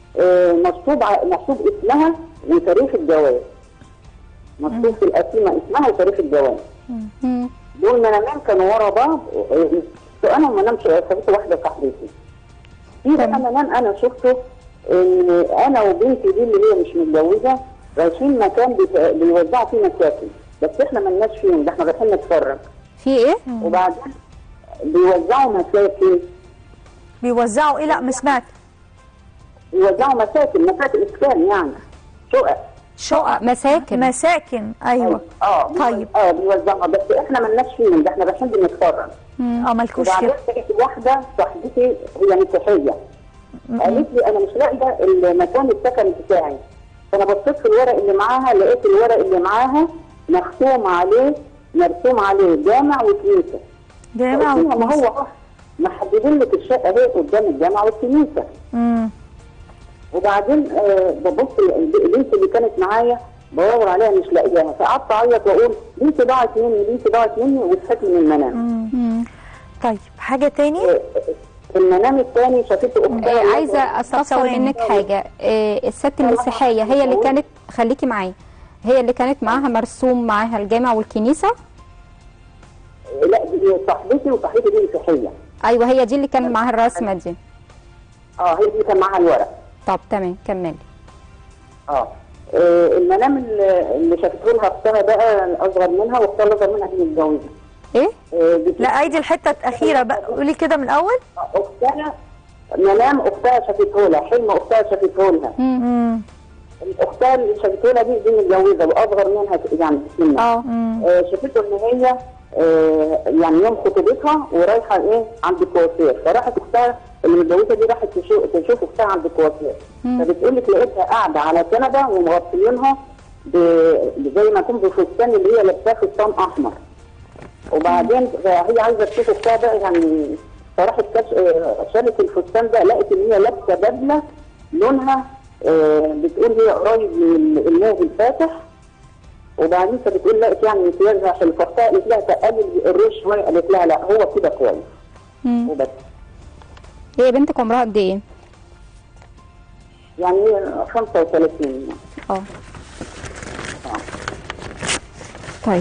مكتوب اسمها وتاريخ الجواز. مكتوب في القسيمه اسمها وتاريخ الجواز. دول منامين كانوا ورا بعض. انا ما نامش، سابت واحده صاحبتي. في بقى منام انا شفته ان انا وبنتي دي اللي هي مش متجوزه رايحين مكان بيوزعوا فيه مساكن، بس احنا مالناش فيهم، ده احنا رايحين نتفرج. في ايه؟ وبعدين بيوزعوا مساكن. بيوزعوا ايه؟ لا ما سمعت. بيوزعوا مساكن اسكان يعني، شقق مساكن ايوه. طيب بيوزعوا، بس احنا مالناش فيهم، ده احنا رايحين بنتفرج. مالكوش فيهم. وبعدين لقيت واحده صاحبتي هي مسيحيه قالت لي انا مش لاقيه المكان السكن بتاعي، فانا بصيت في الورق اللي معاها، لقيت الورق اللي معاها مرسوم عليه جامع وكنيسه. جامع وكنيسه. ما هو محددين لك الشقه اهي قدام الجامع والكنيسه. وبعدين ببص البنت اللي كانت معايا بدور عليها مش لاقيها، فقعدت اعيط واقول بنتي ضاعت مني وصحيت من المنام. طيب حاجه تاني؟ المنام الثاني شافته اختها. عايزه استفسر منك حاجه. الست المسيحيه هي اللي كانت، خليكي معايا، هي اللي كانت معاها مرسوم معاها الجامع والكنيسه؟ لا دي صاحبتي، وصاحبتي دي مسيحيه. ايوه هي دي اللي كان معاها الرسمه دي. هي دي كان معاها الورق. طب تمام كملي. المنام اللي شافته لها اختها بقى الاصغر منها، واختها الاصغر منها دي متجوزه. ايه؟ لا ايدي الحته الاخيره بقى، قولي كده من الاول. اختها منام اختها شافته لها، حلم اختها شافته لها. اختها اللي شافته لها دي متجوزه واصغر منها يعني بسنها. شافته ان هي يعني يوم خطوبتها ورايحه عند الكوافير، فراحت اختها اللي متجوزه دي راحت تشوف اختها عند الكوافير، فبتقول لك لقيتها قاعده على كنبه ومغطيينها زي ما يكون بفستان اللي هي لابساه فستان احمر. وبعدين هي عايزه تشوف اختها بقى يعني، فراحت شالت الفستان ده، لقت ان هي لابسه بدله لونها بتقول هي قريب من الموف الفاتح. وبعدين فبتقول لقيت يعني امتيازها في الفرقه، قالت لها تقلل الريش شويه، قالت لها لا هو كده كويس. وبس. هي بنتك عمرها قد ايه؟ يعني 35. طيب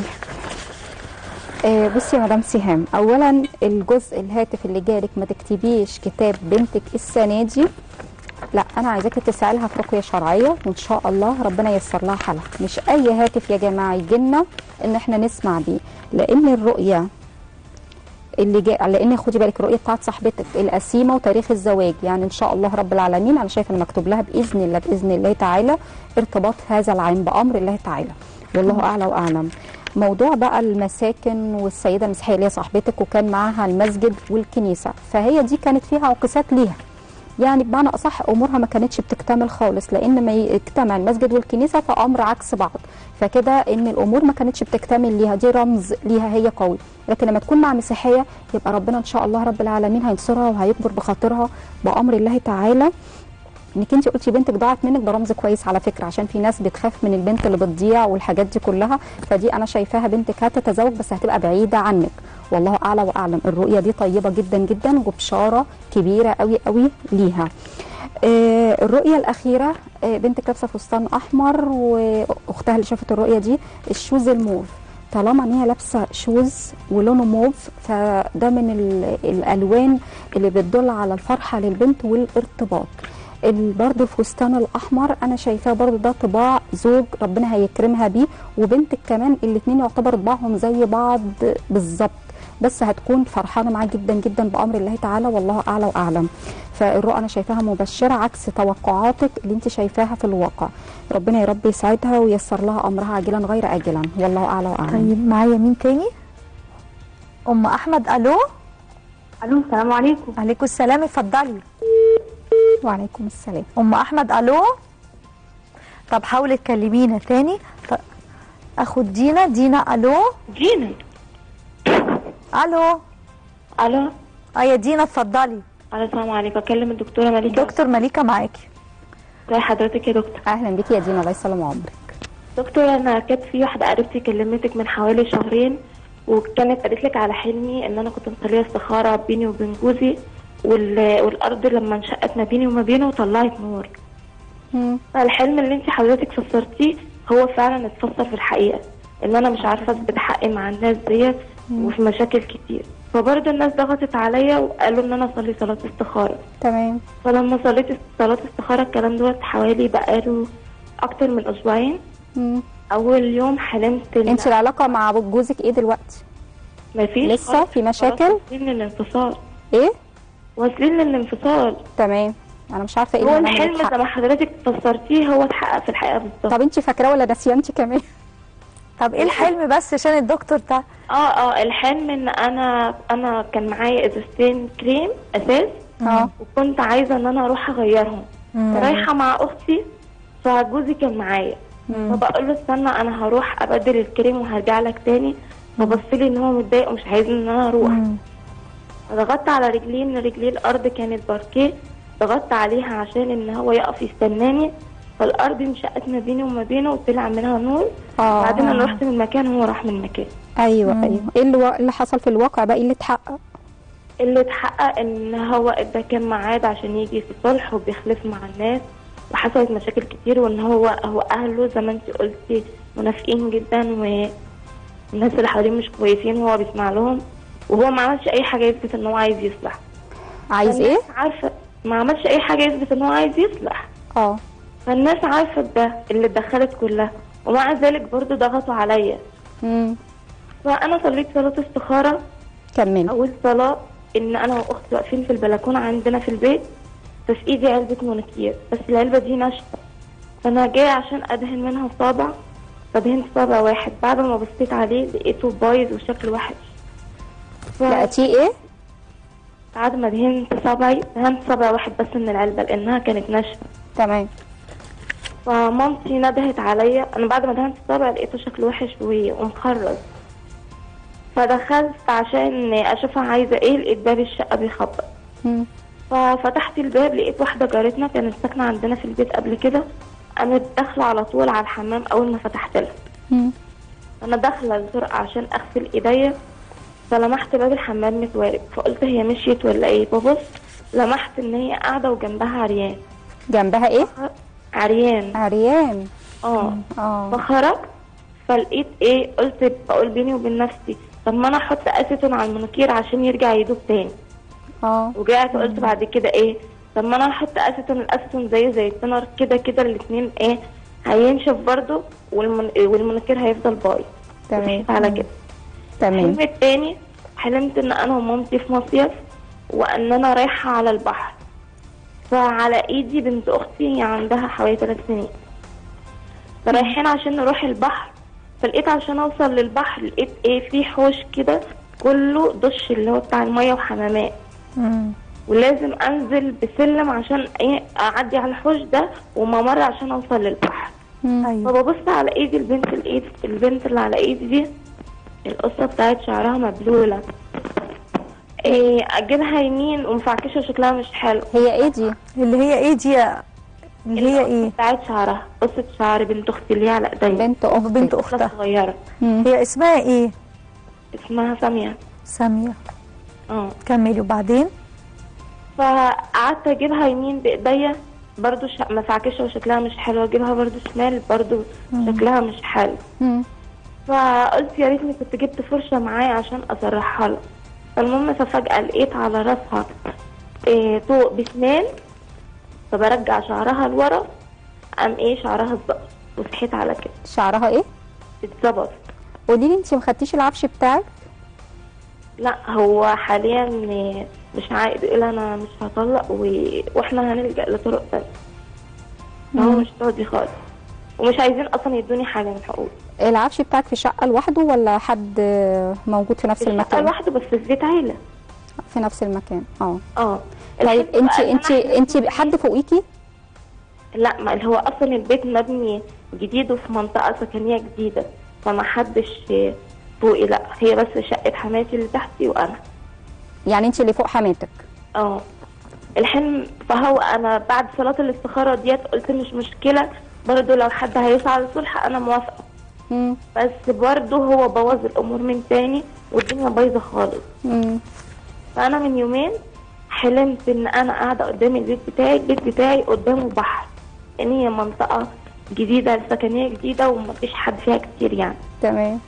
بصي يا مدام سهام، اولا الجزء الهاتف اللي جالك ما تكتبيش كتاب بنتك السنه دي، لا انا عايزاكي تسالها لها في رقيه شرعيه، وان شاء الله ربنا ييسر لها حالها. مش اي هاتف يا جماعه يجينا ان احنا نسمع بيه، لان الرؤيه اللي جاء، لان خدي بالك الرؤيه بتاعت صاحبتك القسيمه وتاريخ الزواج، يعني ان شاء الله رب العالمين انا شايفه ان مكتوب لها باذن الله تعالى ارتباط هذا العام بامر الله تعالى، والله اعلى واعلم. موضوع بقى المساكن والسيده المسيحيه اللي هي صاحبتك وكان معاها المسجد والكنيسه، فهي دي كانت فيها عقوسات ليها، يعني بمعنى اصح امورها ما كانتش بتكتمل خالص، لان ما يجتمع المسجد والكنيسه فامر عكس بعض، فكده ان الامور ما كانتش بتكتمل ليها، دي رمز ليها هي قوي. لكن لما تكون مع مسيحيه يبقى ربنا ان شاء الله رب العالمين هينصرها وهيكبر بخاطرها بامر الله تعالى. انك انت قلتي بنتك ضاعت منك، ده رمز كويس على فكره، عشان في ناس بتخاف من البنت اللي بتضيع والحاجات دي كلها، فدي انا شايفاها بنتك هتتزوج بس هتبقى بعيده عنك، والله اعلى واعلم. الرؤيه دي طيبه جدا جدا وبشاره كبيره قوي قوي ليها. الرؤيه الاخيره بنتك لابسه فستان احمر، واختها اللي شافت الرؤيه دي الشوز الموف، طالما ان هي لابسه شوز ولونه موف فده من الالوان اللي بتدل على الفرحه للبنت والارتباط. برضه الفستان الاحمر انا شايفاه برضه ده طباع زوج ربنا هيكرمها بيه، وبنتك كمان الاثنين يعتبر طباعهم زي بعض بالظبط، بس هتكون فرحانه معاه جدا جدا بامر الله تعالى، والله اعلى واعلم. فالرؤى انا شايفاها مبشره عكس توقعاتك اللي انت شايفاها في الواقع. ربنا يا رب يسعدها وييسر لها امرها عاجلا غير اجلا، والله اعلى واعلم. طيب معايا مين تاني؟ ام احمد. الو السلام عليكم. عليكم السلام، اتفضلي. وعليكم السلام. ام احمد. الو. طب حاولي تكلمينا تاني. اخد دينا. الو دينا. الو. الو. يا دينا اتفضلي. السلام عليكم، اكلم الدكتوره مليكه. دكتور مليكه معاكي. ازي حضرتك يا دكتور؟ اهلا بيكي يا دينا، الله يسلم عمرك. دكتور انا كانت في واحده قريبتي كلمتك من حوالي شهرين، وكانت قالت لك على حلمي ان انا كنت مصليه استخاره بيني وبين جوزي، والارض لما انشقت ما بيني وما بينه وطلعت نور. فالحلم اللي انت حضرتك فسرتيه هو فعلا اتفسر في الحقيقه، ان انا مش عارفه اثبت حقي مع الناس ديت وفي مشاكل كتير. فبرضه الناس ضغطت عليا وقالوا ان انا اصلي صلاه استخاره. تمام. فلما صليت صلاه استخاره الكلام دوت حوالي بقاله اكتر من اسبوعين. اول يوم حلمت انت العلاقه مع جوزك ايه دلوقتي؟ مفيش لسه في مشاكل؟ واصلين للانفصال. ايه؟ واصلين للانفصال. تمام. انا مش عارفه ايه هو الحلم زي ما حضرتك فسرتيه هو اتحقق في الحقيقه بالظبط. طب انت فاكراه ولا ناسيه انت كمان؟ طب ايه الحلم بس عشان الدكتور ده؟ الحلم ان انا كان معايا ازازتين كريم اساس. وكنت عايزه ان انا اروح اغيرهم. رايحه مع اختي، فجوزي كان معايا. فبقول له استنى انا هروح ابدل الكريم وهرجع لك تاني. فبص لي ان هو متضايق ومش عايز ان انا اروح. ضغطت على رجليه، من رجليه الارض كانت باركيه، ضغطت عليها عشان ان هو يقف يستناني. فالارض انشقت ما بيني وما بينه وطلع منها نور. بعدين انا رحت من مكان وهو راح من مكان. ايوه ايه اللي حصل في الواقع بقى؟ ايه اللي اتحقق؟ اللي اتحقق ان هو ده كان ميعاد عشان يجي في صلح وبيخلف مع الناس، وحصلت مشاكل كتير، وان هو اهله زي ما انت قلتي منافقين جدا، والناس اللي حواليه مش كويسين وهو بيسمع لهم، وهو ما عملش اي حاجه يثبت ان هو عايز يصلح. عايز ايه؟ عارفه ما عملش اي حاجه يثبت ان هو عايز يصلح. فالناس عارفه ده اللي اتدخلت كلها، ومع ذلك برضو ضغطوا عليا. فانا صليت صلاه استخاره. كمل. اول صلاه ان انا واختي واقفين في البلكونه عندنا في البيت، ففي ايدي علبه منكير، بس العلبه دي ناشفه، فانا جايه عشان ادهن منها صابع، فدهنت صابع واحد. بعد ما بصيت عليه لقيته بايظ وشكله وحش. لقيتيه ايه؟ بعد ما دهنت صابع واحد بس من العلبه لانها كانت ناشفه. تمام. فمامتي ندهت عليا، انا بعد ما دهنت الصابع لقيته شكله وحش ومخرز. فدخلت عشان اشوفها عايزه ايه، لقيت باب الشقه بيخبط. ففتحت الباب لقيت واحده جارتنا كانت ساكنه عندنا في البيت قبل كده، قامت داخله على طول على الحمام اول ما فتحت لها. انا داخله بسرعه عشان اغسل ايديا، فلمحت باب الحمام متوارب، فقلت هي مشيت ولا ايه. ببص لمحت ان هي قاعده وجنبها عريان. جنبها ايه؟ عريان. فخرجت فلقيت ايه، بقول بيني وبين نفسي طب ما انا احط اسيتون على المنكير عشان يرجع يدوب تاني. ورجعت قلت بعد كده ايه، طب ما انا احط اسيتون، الاسيتون زي التنر كده الاثنين ايه هينشف برضو، والمنكير هيفضل بايظ. تمام. على كده. تمام. الحلم التاني حلمت ان انا ومامتي في مصيف، وان انا رايحه على البحر، فعلى ايدي بنت اختي عندها حوالي 3 سنين، فرايحين عشان نروح البحر. فلقيت عشان اوصل للبحر لقيت ايه، في حوش كده كله دش اللي هو بتاع الميه وحمامات. ولازم انزل بسلم عشان ايه اعدي على الحوش ده وممر عشان اوصل للبحر. فببص على ايدي البنت اللي على ايدي دي، القصه بتاعت شعرها مبلوله، ايه اجيبها يمين ومفعكشه وشكلها مش حلو. هي ايه دي؟ اللي هي ايه؟ بتاعت شعرها، قصه شعر بنت اختي اللي هي على ايديا. بنت اختها صغيره. هي اسمها ايه؟ اسمها ساميه. كملي. وبعدين فقعدت اجيبها يمين بايديا برضو مفعكشه وشكلها مش حلو، اجيبها برضو شمال برضو شكلها مش حلو. فقلت يا ريتني كنت جبت فرشه معايا عشان اسرحها لها. فالمهم ففجاه لقيت على راسها طوق بسنان، فبرجع شعرها لورا، قام ايه شعرها اتظبط، وصحيت على كده. شعرها ايه؟ اتظبط. قولي لي انت ما خدتيش العفش بتاعك؟ لا هو حاليا مش عايز، يقول انا مش هطلق واحنا هنلجأ لطرق ثانيه. هو مش راضي خالص، ومش عايزين اصلا يدوني حاجه من حقوقي. العفش بتاعك في شقه لوحده ولا حد موجود في نفس المكان؟ شقه لوحده بس في بيت عيله. في نفس المكان. طيب انت حد فوقيكي؟ لا، ما اللي هو اصلا البيت مبني جديد وفي منطقه سكنيه جديده، فما حدش فوقي. لا هي بس شقه حماتي اللي تحتي وانا. يعني انت اللي فوق حماتك؟ الحلم. فهو انا بعد صلاة الاستخارة ديت قلت مش مشكلة برضو لو حد هيسعى على الصلح انا موافقة. بس برضو هو بوظ الامور من تاني والدنيا بايظة خالص. فانا من يومين حلمت ان انا قاعدة قدام البيت بتاعي قدامه بحر، ان هي منطقة جديدة سكنية جديدة ومفيش حد فيها كتير يعني. تمام.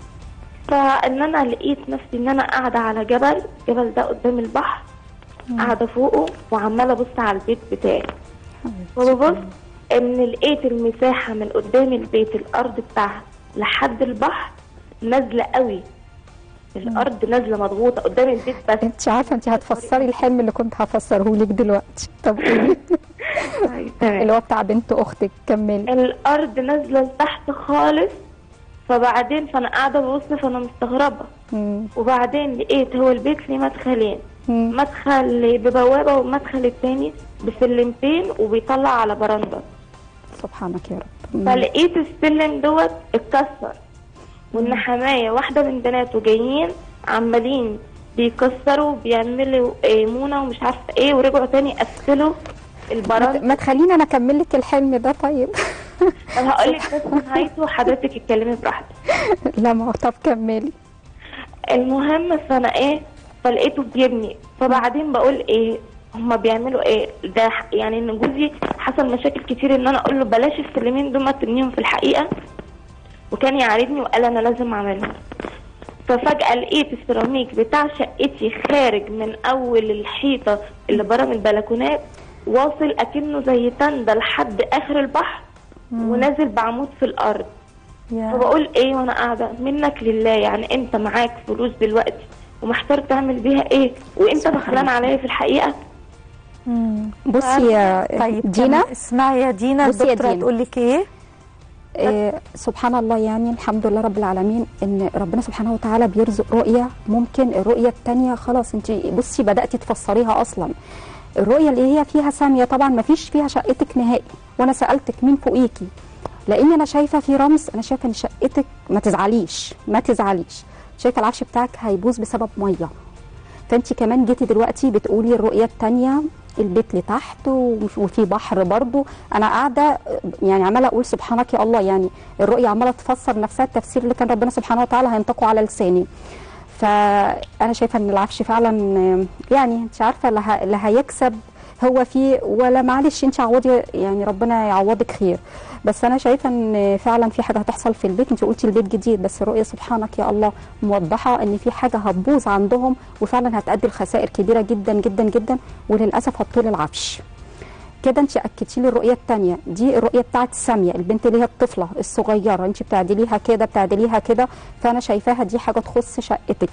فان انا لقيت نفسي ان انا قاعدة على الجبل ده قدام البحر، قاعدة فوقه وعمالة ابص على البيت بتاعي. وببص ان لقيت المساحة من قدام البيت الارض بتاعها لحد البحر نازلة قوي، الارض نازلة مضغوطة قدام البيت. بس انت عارفة انت هتفسري الحلم اللي كنت هفسره لك دلوقتي. طب قولي. اللي هو بتاع بنت اختك، كملي. الارض نازلة لتحت خالص. فبعدين فانا قاعدة ببص فانا مستغربة. وبعدين لقيت هو البيت ليه مدخلين، مدخل ببوابة والمدخل التاني بسلمتين وبيطلع على برندة. سبحانك يا رب. فلقيت السلم دوت اتكسر، وان حماية واحدة من بناته جايين عمالين بيكسروا بيعملوا مونة ومش عارفة ايه، ورجعوا تاني قفلوا البرندة. ما تخليني انا اكمل لك الحلم ده طيب. طب هقول لك بس نهايته وحضرتك اتكلمي براحتك. لا ما هو طب كملي. المهم فانا فلقيته بيبني. فبعدين بقول هما بيعملوا ده يعني ان جوزي حصل مشاكل كتير ان انا اقول له بلاش السلمين دول ما تبنيهم في الحقيقه، وكان يعارضني وقال انا لازم اعملهم. ففجاه لقيت السيراميك بتاع شقتي خارج من اول الحيطه اللي بره من البلكونات واصل اكنه زي تندة لحد اخر البحر ونازل بعمود في الارض. فبقول وانا قاعده منك لله، يعني انت معاك فلوس دلوقتي ومحتار تعمل بيها ايه وانت دخلان عليا في الحقيقه. بصي يا دينا، اسمعي يا دينا الدكتوره تقول لك سبحان الله، يعني الحمد لله رب العالمين ان ربنا سبحانه وتعالى بيرزق رؤيه. ممكن الرؤيه الثانيه خلاص انت بصي بداتي تفسريها اصلا. الرؤيه اللي هي فيها ساميه طبعا ما فيش فيها شقتك نهائي، وانا سالتك مين فوقيكي، لان انا شايفه في رمز، انا شايفه ان شقتك ما تزعليش شايفه العفش بتاعك هيبوظ بسبب ميه. فانت كمان جيتي دلوقتي بتقولي الرؤيه الثانيه البيت لتحت وفي بحر برضو. انا قاعده يعني عماله اقول سبحانك يا الله، يعني الرؤيه عماله تفسر نفسها التفسير اللي كان ربنا سبحانه وتعالى هينطقه على لساني. فانا شايفه ان العفش فعلا يعني انت عارفه اللي هيكسب هو فيه، ولا معلش انت عوضي يعني ربنا يعوضك خير. بس انا شايفه ان فعلا في حاجه هتحصل في البيت. انت قلتي البيت جديد، بس الرؤيه سبحانك يا الله موضحه ان في حاجه هتبوظ عندهم وفعلا هتؤدي لخسائر كبيره جدا جدا جدا، وللاسف هتطول العفش. كده انت اكدتي لي الرؤيه الثانيه دي، الرؤيه بتاعت ساميه البنت اللي هي الطفله الصغيره، انت بتعدليها كده بتعدليها كده، فانا شايفاها دي حاجه تخص شقتك.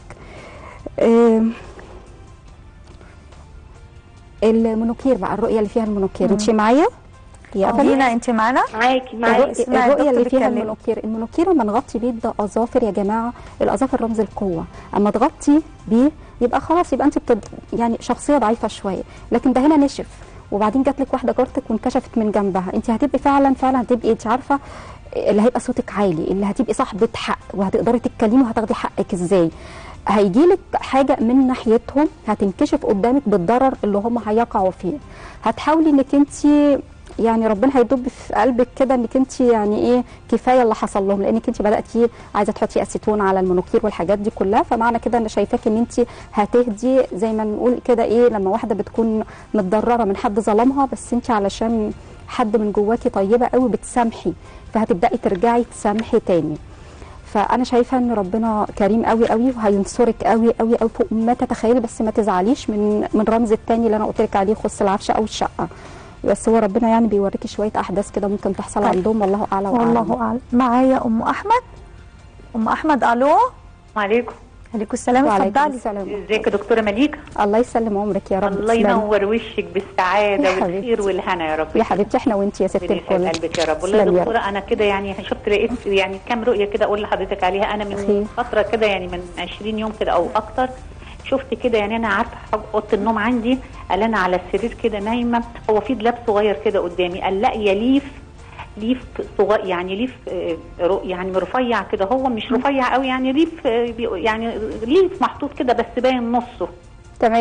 المنوكير بقى، الرؤيه اللي فيها المنوكير، انت معايا يا دينا؟ انت معانا؟ معاكي. الرؤيه اللي فيها المنوكير لما نغطي بيه باظافر يا جماعه، الاظافر رمز القوه، اما تغطي بيه يبقى خلاص يبقى انت يعني شخصيه ضعيفه شويه. لكن ده هنا نشف، وبعدين جات لك واحده جارتك وانكشفت من جنبها، انت هتبقي فعلا هتبقي انت عارفه اللي هيبقى صوتك عالي، اللي هتبقي صاحبه حق وهتقدري تتكلمي وهتاخدي حقك ازاي. هيجيلك حاجه من ناحيتهم هتنكشف قدامك بالضرر اللي هم هيقعوا فيه. هتحاولي انك انت يعني ربنا هيدب في قلبك كده انك انت يعني كفايه اللي حصل لهم، لانك انت بداتي عايزه تحطي اسيتون على المنوكير والحاجات دي كلها. فمعنى كده انا شايفاك ان انت هتهدي زي ما نقول كده لما واحده بتكون متضرره من حد ظلمها، بس انت علشان حد من جواكي طيبه قوي بتسامحي، فهتبداي ترجعي تسامحي تاني. فانا شايفه ان ربنا كريم قوي قوي وهينصرك قوي قوي قوي فوق ما تتخيلي. بس ما تزعليش من رمز التاني اللي انا قلت لك عليه يخص العفش او الشقه، بس هو ربنا يعني بيوريكي شويه احداث كده ممكن تحصل عندهم، والله اعلم. والله اعلم. معايا ام احمد. ام احمد الو. وعليكم. عليكم السلام. اتفضلي. ازيك يا دكتوره مليكه؟ الله يسلم عمرك يا رب. الله ينور وشك بالسعاده والخير والهنا يا رب. يا حبيبتي احنا وانت يا ست الكل. قلبك يا رب. والله يا دكتوره انا كده يعني شفت لقيت يعني كام رؤيه كده اقول لحضرتك عليها. انا من فتره كده يعني من 20 يوم كده او اكتر شفت كده، يعني انا عارفه اوضه النوم عندي، قال انا على السرير كده نايمه، هو في دولاب صغير كده قدامي، قال لاقيه ليف صغير، يعني ليف يعني رفيع كده، هو مش رفيع قوي يعني ليف، يعني ليف محطوط كده بس باين نصه. تمام.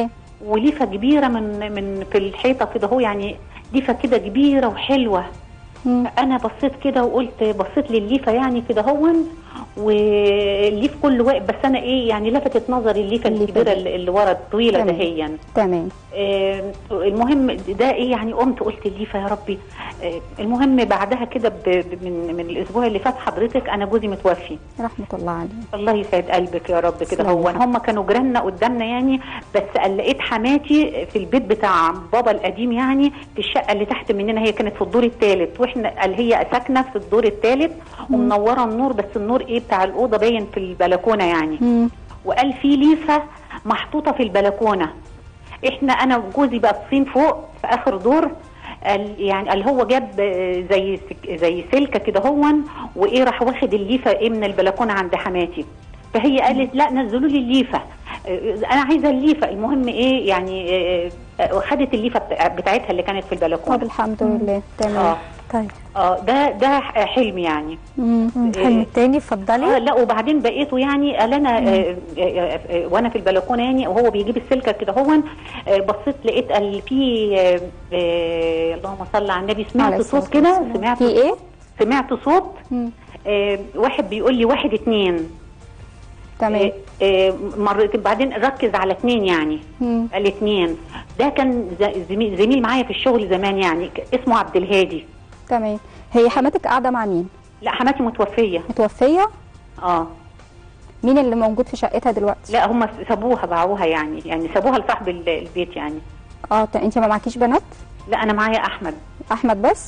وليفه كبيره من في الحيطه كده هو، يعني ليفه كده كبيره وحلوه. انا بصيت كده وقلت، بصيت للليفه يعني كده هون، والليف كله واقف، بس انا ايه يعني لفتت نظري الليفه الكبيره اللي ورا الطويله دهيا. تمام. المهم ده ايه يعني، قمت قلت الليفه يا ربي. المهم بعدها كده من الاسبوع اللي فات حضرتك انا جوزي متوفي رحمه الله عليه. الله يسعد قلبك يا رب كده. هو هم كانوا جيراننا قدامنا يعني، بس لقيت حماتي في البيت بتاع بابا القديم يعني، في الشقه اللي تحت مننا، هي كانت في الدور الثالث، واحنا قال هي ساكنه في الدور الثالث ومنوره النور، بس النور ايه بتاع الاوضه باين في البلكونه يعني. وقال في ليفه محطوطه في البلكونه. انا وجوزي باصين فوق في اخر دور، قال هو جاب زي سلكه كده هون، وايه راح واخد الليفه ايه من البلكونه عند حماتي. فهي قالت لا نزلوا لي الليفه، انا عايزه الليفه. المهم ايه يعني خدت الليفه بتاعتها اللي كانت في البلكونه. طب الحمد لله. تمام. طيب ده حلم يعني. الحلم التاني اتفضلي. لا وبعدين بقيته يعني قال انا وانا في البلكونه يعني، وهو بيجيب السلكه كده هون، بصيت لقيت قال في اللهم صل على النبي، سمعت صوت كده، سمعت في ايه؟ سمعت صوت واحد بيقول لي 1 2. تمام. مرتين بعدين ركز على 2 يعني. قال 2. ده كان زميل معايا في الشغل زمان يعني، اسمه عبد الهادي. تمام. هي حماتك قاعده مع مين؟ لا حماتي متوفيه. متوفيه؟ مين اللي موجود في شقتها دلوقتي؟ لا هم سابوها، باعوها يعني سابوها لصاحب البيت يعني. انت ما معكيش بنات؟ لا انا معايا احمد. احمد بس؟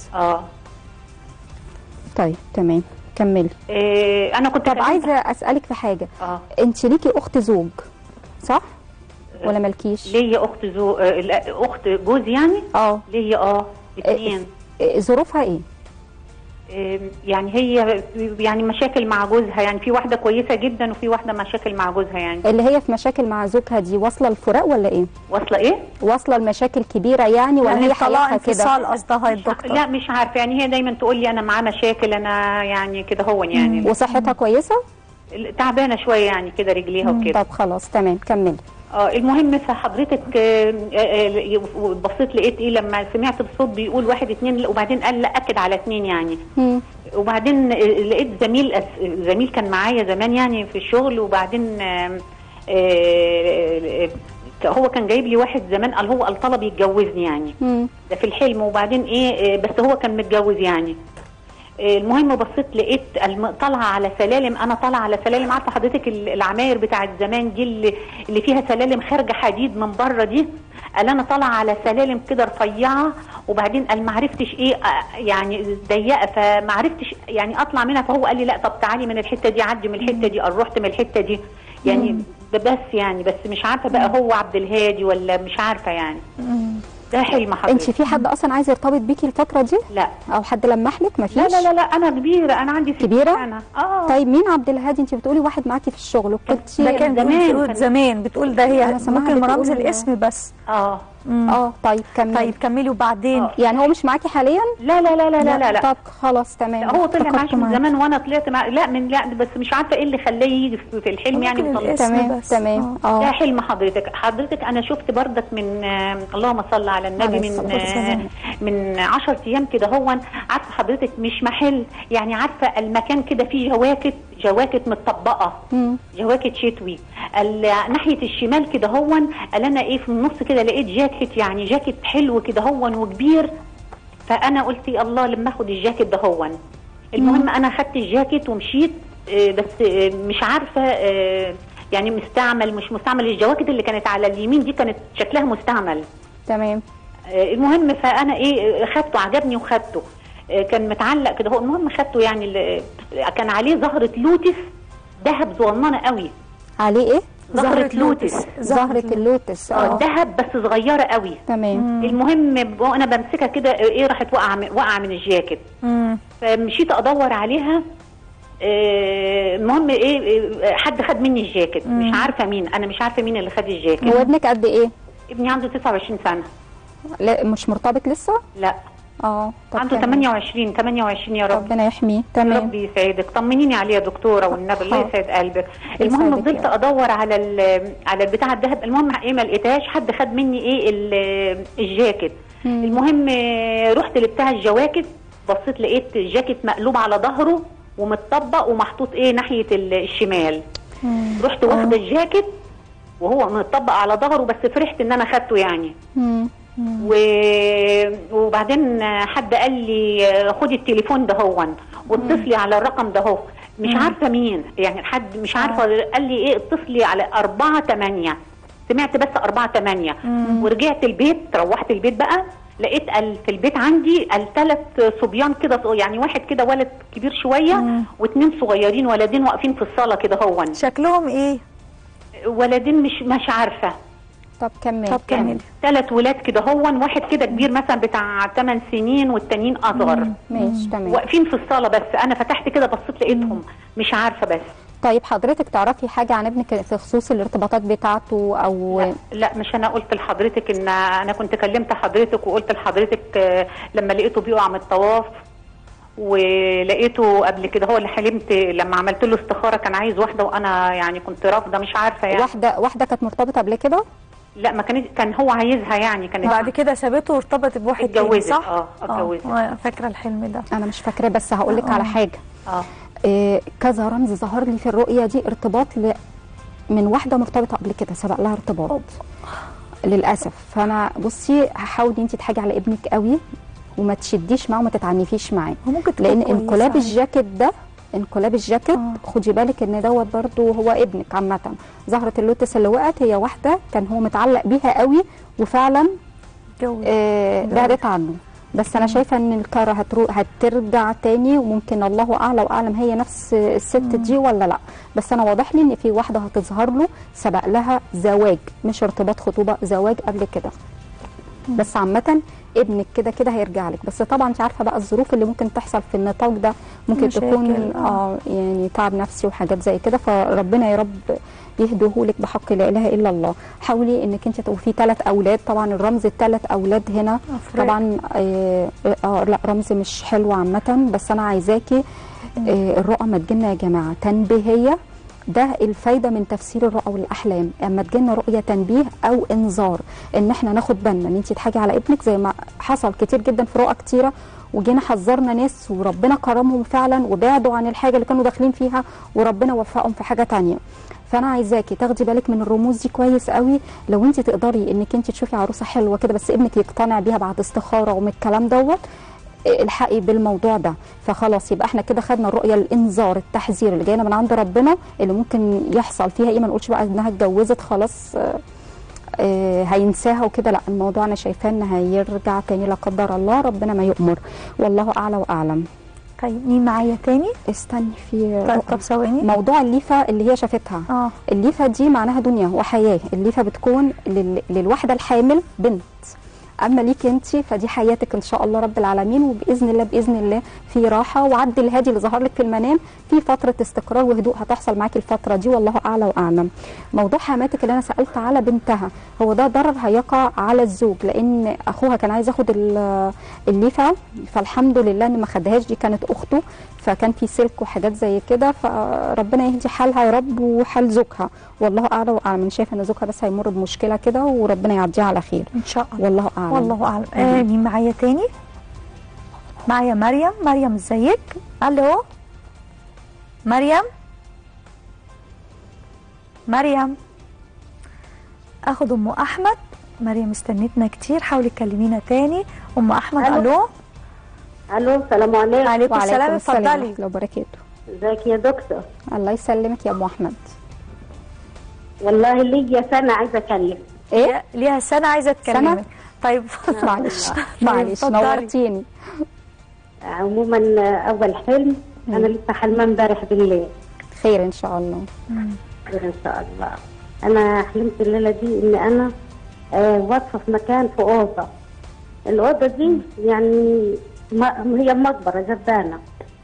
طيب تمام كملي. انا كنت عايزه اسالك في حاجه. انت ليكي اخت زوج صح ولا مالكيش؟ ليا اخت اخت جوزي يعني. ليا 2. ظروفها ايه؟ يعني هي يعني مشاكل مع جوزها يعني، في واحده كويسه جدا وفي واحده مشاكل مع جوزها يعني. اللي هي في مشاكل مع زوجها دي واصله الفراق ولا ايه؟ واصله ايه؟ واصله المشاكل كبيره يعني، ولا هي حياتها كده؟ انفصال قصدها الدكتور. لا مش عارفه يعني، هي دايما تقول لي انا معاه مشاكل، انا يعني كده هو يعني. وصحتها كويسه؟ تعبانه شويه يعني كده رجليها وكده. طب خلاص تمام كملي. المهم فحضرتك بصيت لقيت ايه لما سمعت الصوت بيقول 1 2، وبعدين قال لا اكد على 2 يعني. وبعدين لقيت زميل كان معايا زمان يعني في الشغل، وبعدين هو كان جايب لي واحد زمان، قال هو قال طلب يتجوزني يعني. ده في الحلم. وبعدين ايه بس هو كان متجوز يعني. المهم بصيت لقيت طالعه على سلالم، انا طالعه على سلالم، عارفه حضرتك العماير بتاعت زمان دي اللي فيها سلالم خارجه حديد من بره دي. قال انا طالعه على سلالم كده رفيعه، وبعدين قال ما عرفتش ايه يعني ضيقه، فما عرفتش يعني اطلع منها. فهو قال لي لا طب تعالي من الحته دي، عدي من الحته دي. رحت من الحته دي يعني. بس يعني بس مش عارفه بقى هو عبد الهادي ولا مش عارفه يعني. ده حلم حضرتك. انت في حد اصلا عايز يرتبط بيكي الفتره دي؟ لا. او حد لمح لك؟ مفيش؟ لا انا كبيره، انا عندي كبيره. أنا. طيب مين عبد الهادي؟ انت بتقولي واحد معاكي في الشغل وكنت ده كان زمان بتقول ده هي ممكن رمز الاسم بس. طيب كملي وبعدين. يعني هو مش معاكي حاليا؟ لا. طب خلاص تمام. هو طلع معاكي من زمان وانا طلعت لا بس مش عارفه ايه اللي خلاه يجي في الحلم يعني. تمام. ده حلم حضرتك انا شفت بردك من اللهم صل على النبي من 10 ايام كده هو. عارفه حضرتك مش محل يعني، عارفه المكان كده فيه جواكت متطبقه، جواكت شتوي. ناحيه الشمال كده هو قال انا ايه في النص كده لقيت جاكيت، يعني جاكيت حلو كده هو وكبير. فانا قلت الله لما اخد الجاكيت ده هو. المهم انا خدت الجاكيت ومشيت، بس مش عارفه يعني مستعمل مش مستعمل. الجواكت اللي كانت على اليمين دي كانت شكلها مستعمل. تمام. المهم فانا ايه خدته، عجبني وخدته. كان متعلق كده هو. المهم خدته يعني كان عليه زهرة لوتس ذهب صغننه قوي. عليه ايه؟ زهرة لوتس. زهرة اللوتس. ذهب بس صغيره قوي. تمام. المهم وانا بمسكها كده ايه راحت وقع من الجاكيت. فمشيت ادور عليها. المهم ايه حد خد مني الجاكيت. مش عارفه مين، انا مش عارفه مين اللي خد الجاكيت. هو ابنك قد ايه؟ ابني عنده 29 سنه. لا مش مرتبط لسه؟ لا. عنده 28 يا رب. ربنا يحميه. تمام. ربي يسعدك. طمنيني عليه يا دكتوره والنبي، الله يسعد قلبك. المهم فضلت ادور على البتاع الذهب. المهم ايه ما لقيتهاش، حد خد مني ايه الجاكيت. المهم رحت لبتاع الجواكت، بصيت لقيت الجاكيت مقلوب على ظهره ومتطبق ومحطوط ايه ناحيه الشمال. رحت واخده الجاكيت وهو متطبق على ظهره، بس فرحت ان انا خدته يعني. وبعدين حد قال لي خدي التليفون ده هون واتصلي على الرقم ده هو، مش عارفه مين يعني، حد مش عارفه قال لي ايه اتصلي على 48. سمعت بس 48 ورجعت البيت. روحت البيت بقى لقيت في البيت عندي 3 صبيان كده، يعني واحد كده ولد كبير شويه و2 صغيرين ولدين واقفين في الصاله كده هون. شكلهم ايه؟ ولدين مش عارفه. طب كمل. 3 ولاد كده هون، واحد كده كبير مثلا بتاع 8 سنين والتانيين اصغر. ماشي تمام. واقفين في الصاله، بس انا فتحت كده بصيت لقيتهم مش عارفه بس. طيب حضرتك تعرفي حاجه عن ابنك في خصوص الارتباطات بتاعته او لا مش انا قلت لحضرتك ان انا كنت كلمت حضرتك وقلت لحضرتك لما لقيته بيقع من الطواف، ولقيته قبل كده هو اللي حلمت لما عملت له استخاره كان عايز واحده وانا يعني كنت رافضه مش عارفه يعني. واحده كانت مرتبطه قبل كده؟ لا ما كان هو عايزها يعني. كانت بعد كده سابته وارتبطت بواحد تاني صح؟ اتجوزت. فاكره الحلم ده. انا مش فاكراه بس هقول لك على حاجه. كذا رمز ظهر لي في الرؤيه دي، ارتباط من واحده مرتبطه قبل كده سبق لها ارتباط للاسف. فانا بصي هحاولي انت تحاجي على ابنك قوي وما تشديش معاه وما تتعنفيش معاه، لان انقلاب الجاكيت خدي بالك ان دوت برضو هو ابنك عامه. زهره اللوتس اللي وقعت هي واحده كان هو متعلق بيها قوي وفعلا بعدت عنه، بس انا شايفه ان الكاره هترجع تاني، وممكن الله اعلى واعلم هي نفس الست دي ولا لا. بس انا واضح لي ان في واحده هتظهر له سبق لها زواج، مش ارتباط خطوبه، زواج قبل كده. بس عامه ابنك كده كده هيرجع لك، بس طبعا انت عارفه بقى الظروف اللي ممكن تحصل في النطاق ده، ممكن تكون يعني تعب نفسي وحاجات زي كده، فربنا يا رب يهديهولك بحق لا اله الا الله. حاولي انك انت تبقي في 3 اولاد، طبعا الرمز ال3 اولاد هنا طبعا لا رمز مش حلو عامه، بس انا عايزاكي الرؤى ما تجينا يا جماعه تنبيهيه. ده الفايده من تفسير الرؤى والاحلام، اما تجينا رؤيه تنبيه او انذار ان احنا ناخد بالنا ان انت تحاجي على ابنك، زي ما حصل كتير جدا في رؤى كتيره، وجينا حذرنا ناس وربنا كرمهم فعلا وبعدوا عن الحاجه اللي كانوا داخلين فيها وربنا وفقهم في حاجه ثانيه. فانا عايزاكي تاخدي بالك من الرموز دي كويس قوي. لو انت تقدري انك انت تشوفي عروسه حلوه كده بس ابنك يقتنع بيها بعد استخاره ومن الكلام دوت، الحقي بالموضوع ده. فخلاص يبقى احنا كده خدنا الرؤيه الانذار التحذير اللي جاينا من عند ربنا، اللي ممكن يحصل فيها ايه. ما نقولش بقى انها اتجوزت خلاص هينساها وكده، لا الموضوع انا شايفاه ان هيرجع تاني لا قدر الله، ربنا ما يؤمر، والله اعلى واعلم. طيب مين معايا تاني؟ استني في طب ثواني. موضوع الليفه اللي هي شافتها. الليفه دي معناها دنيا وحياه. الليفه بتكون للواحده الحامل بنت، اما ليكي انت فدي حياتك ان شاء الله رب العالمين، وباذن الله في راحه. وعد الهادي اللي ظهر لك في المنام في فتره استقرار وهدوء هتحصل معاكي الفتره دي، والله اعلى واعلم. موضوع حماتك اللي انا سالت على بنتها، هو ده ضرر هيقع على الزوج، لان اخوها كان عايز ياخد الليفه، فالحمد لله ان ما خدهاش، دي كانت اخته، فكان في سلك وحاجات زي كده، فربنا يهدي حالها يا رب وحال زوجها، والله اعلى واعلم. انا شايفه ان زوجها بس هيمر بمشكله كده وربنا يعديها على خير ان شاء الله، والله اعلم. والله اعلم. مين معايا تاني؟ معايا مريم. ازيك؟ الو مريم. اخد ام احمد. مريم استنيتنا كتير، حاولي تكلمينا تاني. ام احمد. الو السلام عليكم. وعليكم السلام. اتفضلي. لو بركاته. ازيك يا دكتور؟ الله يسلمك يا ام احمد. والله ليا سنه عايزه اكلم. ايه ليها سنه عايزه تكلمك؟ طيب معلش نورتيني. عموما اول حلم انا لسه حلمه امبارح بالليل. خير ان شاء الله. خير ان شاء الله. انا حلمت الليله دي ان انا واقفه في مكان في اوضه. الاوضه دي يعني هي مقبره جبانه.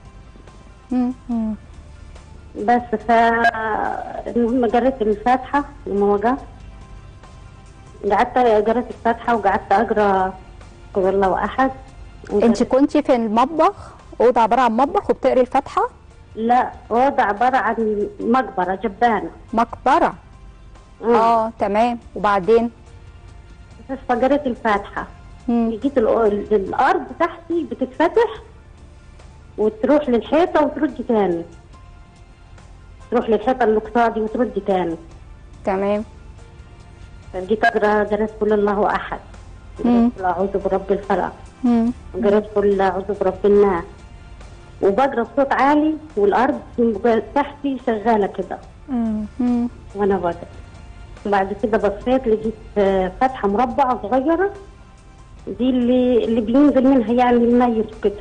بس المهم قريت الفاتحه لما وقفت، قريت الفاتحه وقعدت اقرا قل الله احد انت كنتي في المطبخ، اوضه عباره عن مطبخ وبتقري الفاتحه؟ لا، اوضه عباره عن مقبره جبانه. مقبره. تمام. وبعدين بس فجرت الفاتحه، لقيت الارض تحتي بتتفتح وتروح للحيطه وترد تاني، تروح للحيطه الاقتصادي وترد تاني. تمام. جيت اقرا قريت قل الله احد، قريت قل اعوذ برب الفلق، قريت قل اعوذ برب الناس، وبقرا بصوت عالي والارض تحتي شغاله كده وانا بقرا. بعد كده بصيت لقيت فتحه مربعه صغيره، دي اللي بينزل منها يعني الميت كده.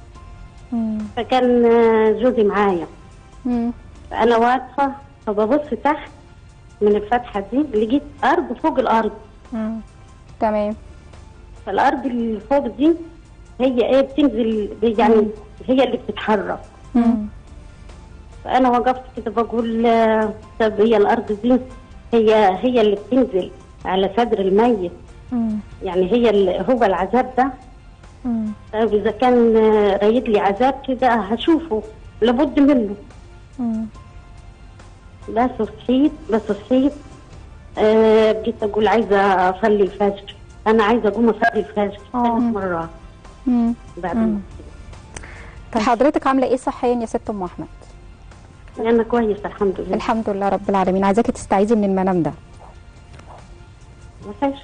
فكان جوزي معايا، فانا واقفه فببص تحت من الفتحه دي لقيت ارض فوق الارض. تمام. فالارض اللي فوق دي هي ايه بتنزل يعني هي اللي بتتحرك. فانا وقفت كده بقول طب هي الارض دي هي اللي بتنزل على صدر الميت، يعني هو العذاب ده. طيب اذا كان رايد لي عذاب كده هشوفه لابد منه. بس صحيت بقيت اقول عايزه اصلي الفجر، انا عايزه اقوم اصلي الفجر 3 مرات بعد ما. طيب حضرتك عامله ايه صحيا يا ست ام احمد؟ انا كويس الحمد لله. الحمد لله رب العالمين. عايزاكي تستعيذي من المنام ده. مفيش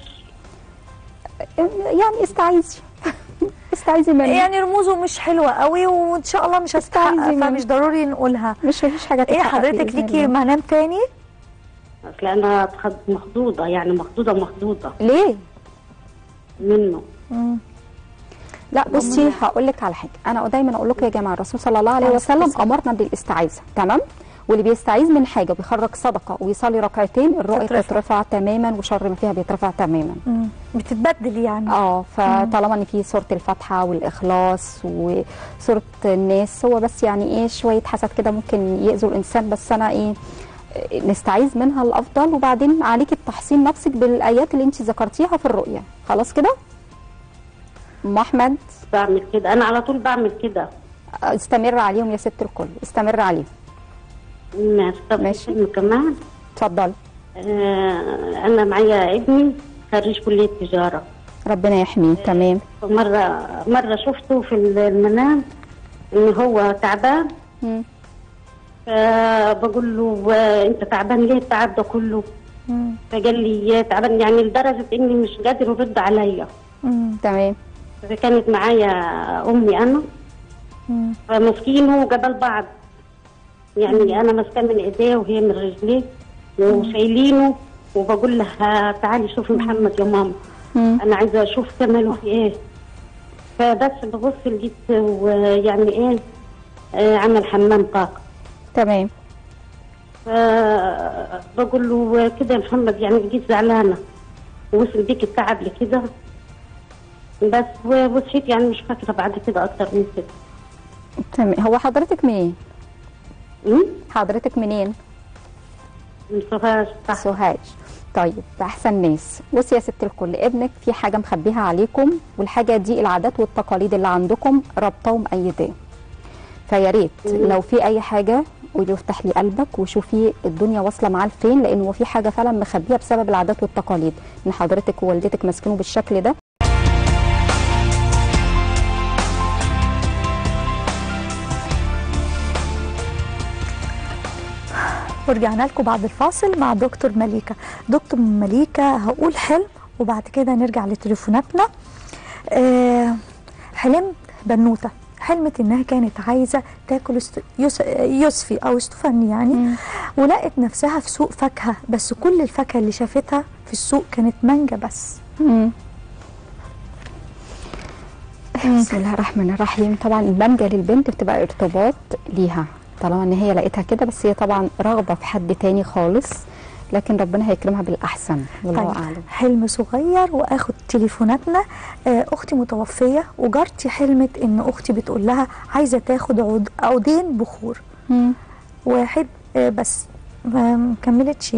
يعني استعيذي منه، يعني رموزه مش حلوه قوي وان شاء الله مش هتستحق، فمش ضروري نقولها. مش فيش حاجه ايه حضرتك ليكي منام تاني؟ اصل انا مخضوضه، يعني مخضوضه. ليه؟ منه. لا بصي هقول لك على حاجه، انا دايما اقول لكم يا جماعه الرسول صلى الله عليه وسلم امرنا بالاستعاذه، تمام؟ واللي بيستعيذ من حاجه بيخرج صدقه ويصلي ركعتين الرؤيه بتترفع تماما وشر ما فيها بيترفع تماما. بتتبدل يعني. فطالما ان في سوره الفاتحه والاخلاص وسوره الناس، هو بس يعني ايه شويه حسد كده ممكن ياذوا الانسان، بس انا ايه نستعيذ منها الافضل. وبعدين عليكي التحصين نفسك بالايات اللي انت ذكرتيها في الرؤيه. خلاص كده ام احمد؟ بعمل كده، انا على طول بعمل كده. استمر عليهم يا ست الكل، استمر عليهم. ماشي. كمان اتفضلي. انا معايا ابني خريج كليه تجاره، ربنا يحميه. تمام. مره شفته في المنام ان هو تعبان، فبقول له انت تعبان ليه التعب ده كله؟ فقال لي تعبان يعني لدرجه اني مش قادر يرد عليا. تمام. فكانت معايا امي انا، فماسكينه قبل بعض، يعني انا ماسكاه من ايديه وهي من رجليه وشايلينه، وبقول لها تعالي شوفي محمد يا ماما، انا عايزه اشوف كماله في ايه. فبس ببص لقيت يعني ايه عمل حمام طاقه. تمام. فبقول له كده يا محمد يعني لقيت زعلانه ووصل بيك التعب لكده، بس وصحيت يعني مش فاكره بعد كده اكتر من كده. تمام. هو حضرتك منين؟ حضرتك منين؟ من سوهاج. سوهاج. طيب احسن ناس. بصي يا ست الكل، ابنك في حاجه مخبيها عليكم، والحاجه دي العادات والتقاليد اللي عندكم رابطه ومأيداه. فيا ريت لو في اي حاجه قولي افتح لي قلبك وشوفي الدنيا واصله معاه لفين، لان هو في حاجه فعلا مخبيها بسبب العادات والتقاليد، ان حضرتك ووالدتك ماسكينه بالشكل ده. ورجعنا لكم بعد الفاصل مع دكتور مليكة. دكتور مليكة هقول حلم وبعد كده نرجع لتليفوناتنا. حلمت بنوتة، حلمت انها كانت عايزة تاكل يوسفي او استفني يعني، ولقت نفسها في سوق فاكهة، بس كل الفاكهة اللي شافتها في السوق كانت مانجا بس. بسم الله الرحمن الرحيم. طبعا المانجا للبنت بتبقى ارتباط ليها طالما ان هي لقيتها كده، بس هي طبعا رغبه في حد تاني خالص، لكن ربنا هيكرمها بالاحسن والله اعلم. حلم صغير واخد تليفوناتنا. اختي متوفيه وجارتي حلمت ان اختي بتقول لها عايزه تاخد عودين بخور، واحد بس ما كملتش يعني.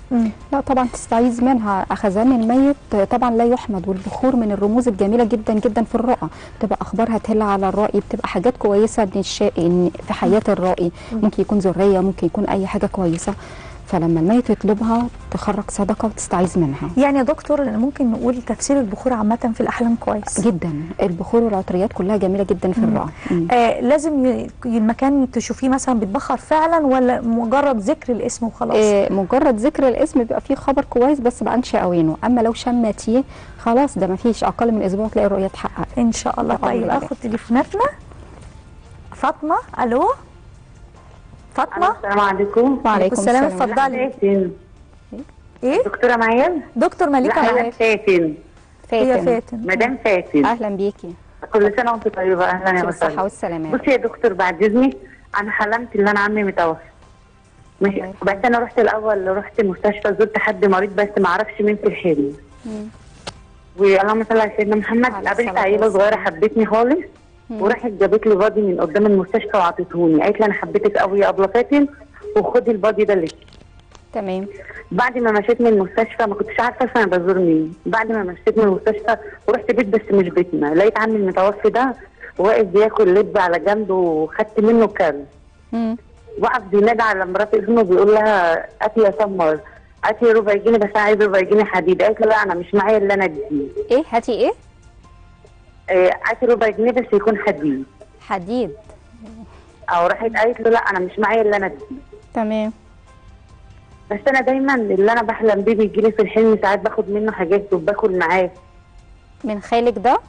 لا طبعا تستعيذ منها. اخذان الميت طبعا لا يحمد، والبخور من الرموز الجميله جدا جدا في الرؤى، بتبقى اخبارها تهل على الرائي، بتبقى حاجات كويسه إن في حياه الرائي، ممكن يكون ذريه، ممكن يكون اي حاجه كويسه، فلما الميت يطلبها تخرج صدقه وتستعيذ منها. يعني يا دكتور ممكن نقول تفسير البخور عامه في الاحلام كويس جدا، البخور والعطريات كلها جميله جدا في الرؤى. لازم المكان تشوفيه مثلا بيتبخر فعلا ولا مجرد ذكر الاسم وخلاص؟ مجرد ذكر الاسم بيبقى فيه خبر كويس بس بانش اوانه، اما لو شمتيه خلاص ده ما فيش، اقل من اسبوع تلاقي الرؤيه اتحقق ان شاء الله. طيب اخد تليفوناتنا. فاطمه، الو فاطمه. السلام عليكم. وعليكم السلام. اتفضلي. ايه دكتوره معايا؟ دكتور مليكه معايا. فاتن. هي فاتن. مدام فاتن. اهلا بيكي. كل سنه وانت طيبه. اهلا يا مساء بالصحه والسلامه. بصي يا دكتور بعد اذنك، انا حلمت ان انا عمي متوفى. ماشي، بس انا رحت المستشفى، زرت حد مريض بس ما اعرفش مين في الحلم. واللهم صل على سيدنا محمد. قابلت عيله صغيره حبتني خالص، وراحت جابت لي بادي من قدام المستشفى وعطيتهوني، قالت لي انا حبيتك قوي يا ابله فاتن وخدي البادي ده ليكي. تمام. بعد ما مشيت من المستشفى ما كنتش عارفه انا بزور مين. بعد ما مشيت من المستشفى ورحت بيت بس مش بيتنا، لقيت عمي المتوفي ده واقف بياكل لب على جنب وخدت منه كلب. وقف بينادي على مرات ابنه بيقول لها هاتي يا سمر، هاتي ربع جنيه، بس انا عايز ربع جنيه حديد. قالت له لا انا مش معايا اللي انا اديه. ايه هاتي ايه؟ هاتي ربع جنيه بس يكون حديد. حديد. او راحت قالت له لا انا مش معايا اللي انا اديه. تمام. بس انا دايما اللي انا بحلم بيه بيجي لي في الحلم، ساعات باخد منه حاجات وباكل معاه. من خالك ده؟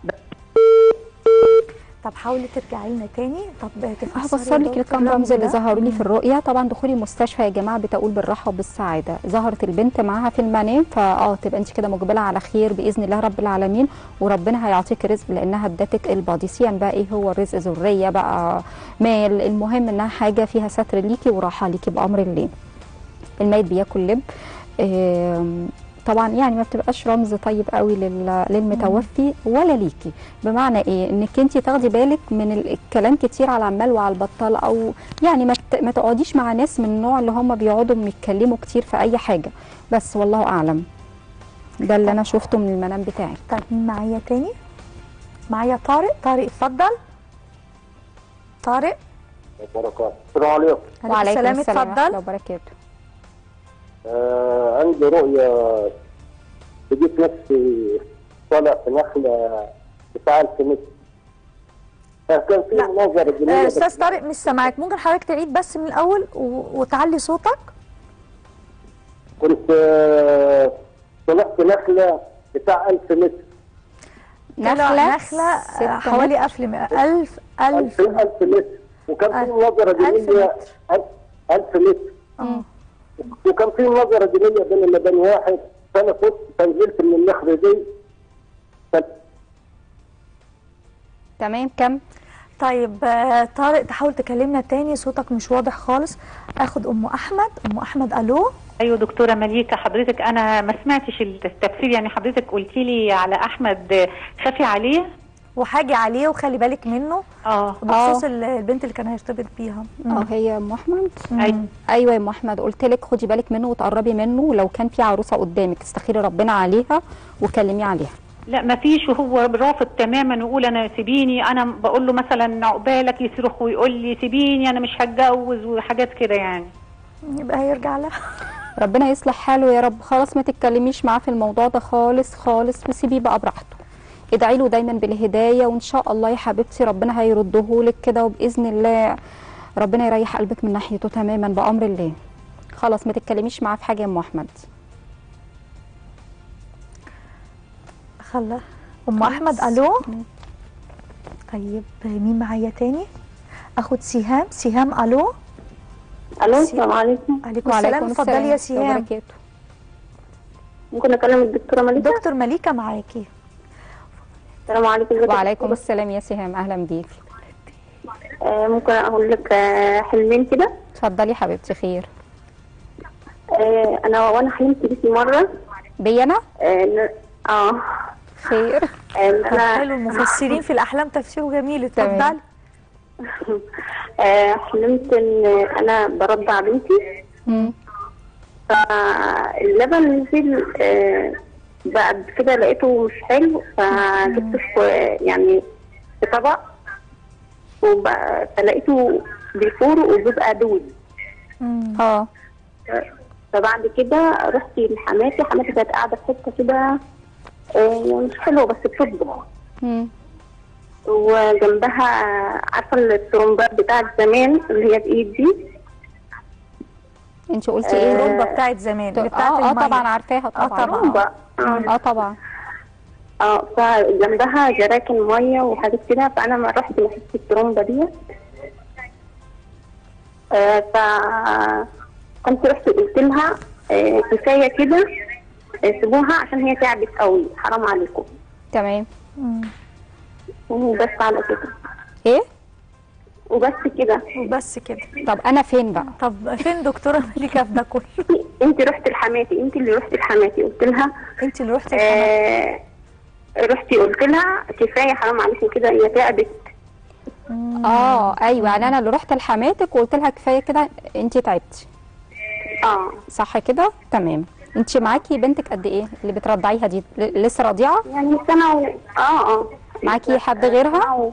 طب حاولي ترجعي لنا تاني. طب هفسر لك الكام رمز اللي ظهروا لي في الرؤيه. طبعا دخولي المستشفى يا جماعه بتقول بالراحه وبالسعاده، ظهرت البنت معاها في المنام، تبقى انت كده مقبله على خير باذن الله رب العالمين، وربنا هيعطيك رزق لانها ادتك البادي. سيان بقى ايه هو الرزق؟ ذريه بقى، مال، المهم انها حاجه فيها ستر ليكي وراحه ليكي بامر الله. الميت بياكل لب. طبعا يعني ما بتبقاش رمز طيب قوي للمتوفي ولا ليكي، بمعنى ايه؟ انك انت تاخدي بالك من الكلام كتير على العمال وعلى البطال، او يعني ما تقعديش مع ناس من النوع اللي هم بيقعدوا يتكلموا كتير في اي حاجه، بس والله اعلم. ده اللي انا شفته من المنام بتاعي. طيب مين معايا تاني؟ معايا طارق. طارق اتفضل. طارق. السلام عليكم. وعليكم السلام اتفضل. وبركاته. عندي رؤية لقيت نفسي طالع في نخلة بتاع 1000 متر. كان في مناظر جميلة. استاذ طارق مش سامعاك، ممكن حضرتك تعيد بس من الاول وتعلي صوتك؟ كنت طلعت نخلة بتاع 1000 متر. نخلة حوالي 1000 متر، وكان في مناظرة جميلة 1000 متر. وكان في نظرة جميلة بين المباني واحد، فأنا كنت فنزلت من النخلة دي. تمام. كم؟ طيب طارق تحاول تكلمنا تاني، صوتك مش واضح خالص. اخد ام احمد. ام احمد الو. ايوه دكتوره مليكه، حضرتك انا ما سمعتش التفسير، يعني حضرتك قلتي لي على احمد خافي عليه وحاجي عليه وخلي بالك منه بخصوص البنت اللي كان هيرتبط بيها. هي ام احمد. ايوه يا ام احمد، قلت لك خدي بالك منه وتقربي منه، ولو كان في عروسه قدامك استخيري ربنا عليها وكلميه عليها. لا ما فيش، وهو رافض تماما ويقول انا سيبيني. انا بقول له مثلا عقبالك، يصرخ ويقول لي سيبيني انا مش هتجوز وحاجات كده يعني. يبقى هيرجع لها. ربنا يصلح حاله يا رب. خلاص ما تتكلميش معاه في الموضوع ده خالص خالص، وسيبيه بقى براحته. ادعي له دايما بالهدايه، وان شاء الله يا حبيبتي ربنا هيرده لك كده، وباذن الله ربنا يريح قلبك من ناحيته تماما بامر الله. خلاص ما تتكلميش معاه في حاجه يا ام احمد. خلاص. ام احمد الو. طيب مين معايا تاني؟ اخد سهام. سهام الو. الو السلام عليكم. عليكم السلام. اتفضلي يا سهام. ممكن اكلم الدكتوره مليكه؟ دكتور مليكه معاكي. السلام عليكم. وعليكم السلام يا سهام، اهلا بيكي. ممكن اقول لك حلمين كده؟ اتفضلي حبيبتي. خير. وانا حلمت بيكي مره. بي انا؟ خير. حلو، المفسرين في الاحلام تفسيره جميل. اتفضلي. حلمت ان انا برضع بنتي. فاللبن نزل بعد كده لقيته مش حلو، فجبته يعني في طبق، فلقيته بيفور وبيبقى دود. فبعد كده رحت لحماتي، حماتي كانت قاعده في حته كده مش حلوه بس بتطبخ، وجنبها عارفه الترومبات بتاعت زمان اللي هي بايد دي. انت قلتي ايه؟ الترومبه بتاعت زمان اللي بتاعت الميه. طبعا عارفاها طبعا. طبعا. فجنبها جراكن ميه وحاجات كده، فانا ما رحت مسكت الترومبه دي. كنت رحت قلت لها كفايه كده، سيبوها عشان هي تعبت قوي، حرام عليكم. تمام. بس على كده. ايه؟ وبس كده. طب انا فين بقى؟ طب فين دكتوره مليكه في ده كله؟ انت رحت لحماتي، انت اللي رحت لحماتي، قلت لها انت اللي رحتي لحماتي. رحتي قلت لها كفايه حرام عليكم كده، هي تعبت. ايوه، يعني انا اللي رحت لحماتك وقلت لها كفايه كده انت تعبتي. صح كده؟ تمام. انت معاكي بنتك قد ايه اللي بترضعيها دي؟ لسه رضيعه؟ يعني سنه معاكي حد غيرها؟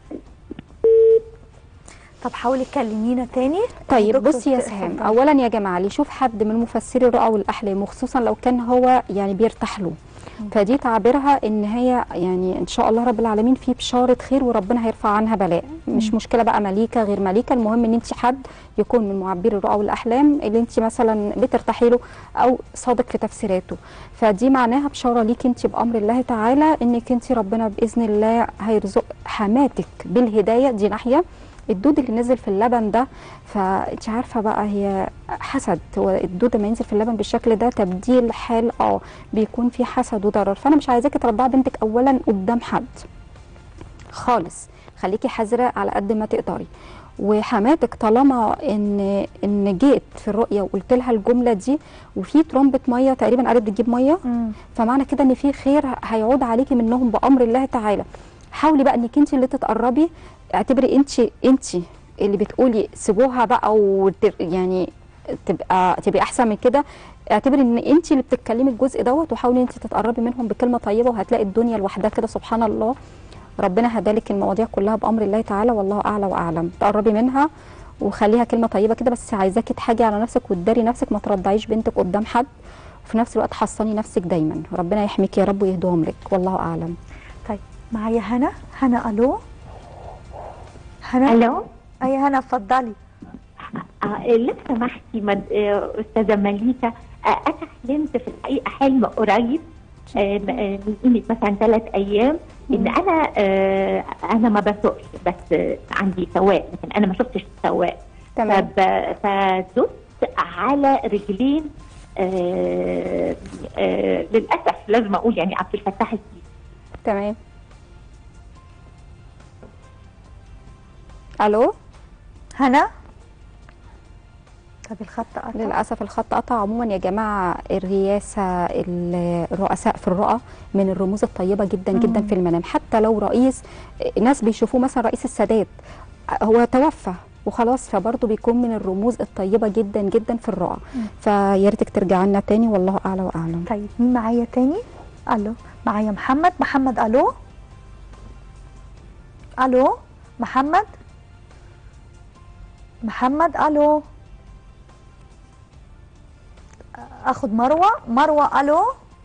طب حاولي تكلمينا تاني. طيب بصي يا سهام، اولا يا جماعه اللي يشوف حد من مفسري الرؤى والاحلام، وخصوصا لو كان هو يعني بيرتاح له، فدي تعبيرها ان هي يعني ان شاء الله رب العالمين في بشاره خير، وربنا هيرفع عنها بلاء. مش مشكله بقى مليكه غير مليكه، المهم ان انت حد يكون من معبري الرؤى والاحلام اللي انت مثلا بترتاحي له او صادق في تفسيراته. فدي معناها بشاره ليكي انت بامر الله تعالى، انك انت ربنا باذن الله هيرزق حماتك بالهدايه. دي ناحيه. الدود اللي نزل في اللبن ده، فانت عارفه بقى هي حسد. هو الدود لما ينزل في اللبن بالشكل ده تبديل حال بيكون في حسد وضرر. فانا مش عايزاكي ترضعي بنتك اولا قدام حد خالص، خليكي حذره على قد ما تقدري. وحماتك طالما ان جيت في الرؤيه وقلت لها الجمله دي، وفي ترمبه ميه تقريبا قالت بتجيب ميه، فمعنى كده ان في خير هيعود عليكي منهم بامر الله تعالى. حاولي بقى انك انت اللي تتقربي، اعتبري انت اللي بتقولي سيبوها بقى يعني تبقي احسن من كده. اعتبري ان انت اللي بتتكلمي الجزء دوت، وحاولي انت تتقربي منهم بكلمه طيبه، وهتلاقي الدنيا لوحدها كده سبحان الله ربنا هدالك المواضيع كلها بامر الله تعالى، والله اعلى واعلم. تقربي منها وخليها كلمه طيبه كده، بس عايزاكي تحاجي على نفسك وتداري نفسك، ما ترضعيش بنتك قدام حد، وفي نفس الوقت حصني نفسك دايما. ربنا يحميك يا رب ويهديهم لك، والله اعلم. طيب معايا هنا. الو هنا. الو. اي هنا اتفضلي. لو سمحتي استاذه مليكه، انا حلمت في الحقيقه حلم قريب من قيمه مثلا 3 ايام، ان انا ما بسوقش، بس عندي سواق، لكن انا ما شفتش السواق. تمام. فدست على رجلين للاسف لازم اقول يعني عبد الفتاح السيسي. تمام. الو هنا. طب الخط قطع للاسف. الخط قطع. عموما يا جماعه الرئاسه الرؤساء في الرؤى من الرموز الطيبه جدا جدا في المنام. حتى لو رئيس، ناس بيشوفوه مثلا رئيس السادات هو توفى وخلاص، فبرضه بيكون من الرموز الطيبه جدا جدا في الرؤى. فيا ريتك ترجع لنا تاني، والله اعلى واعلم. طيب مين معايا تاني؟ الو معايا محمد. الو محمد. الو اخد مروه. الو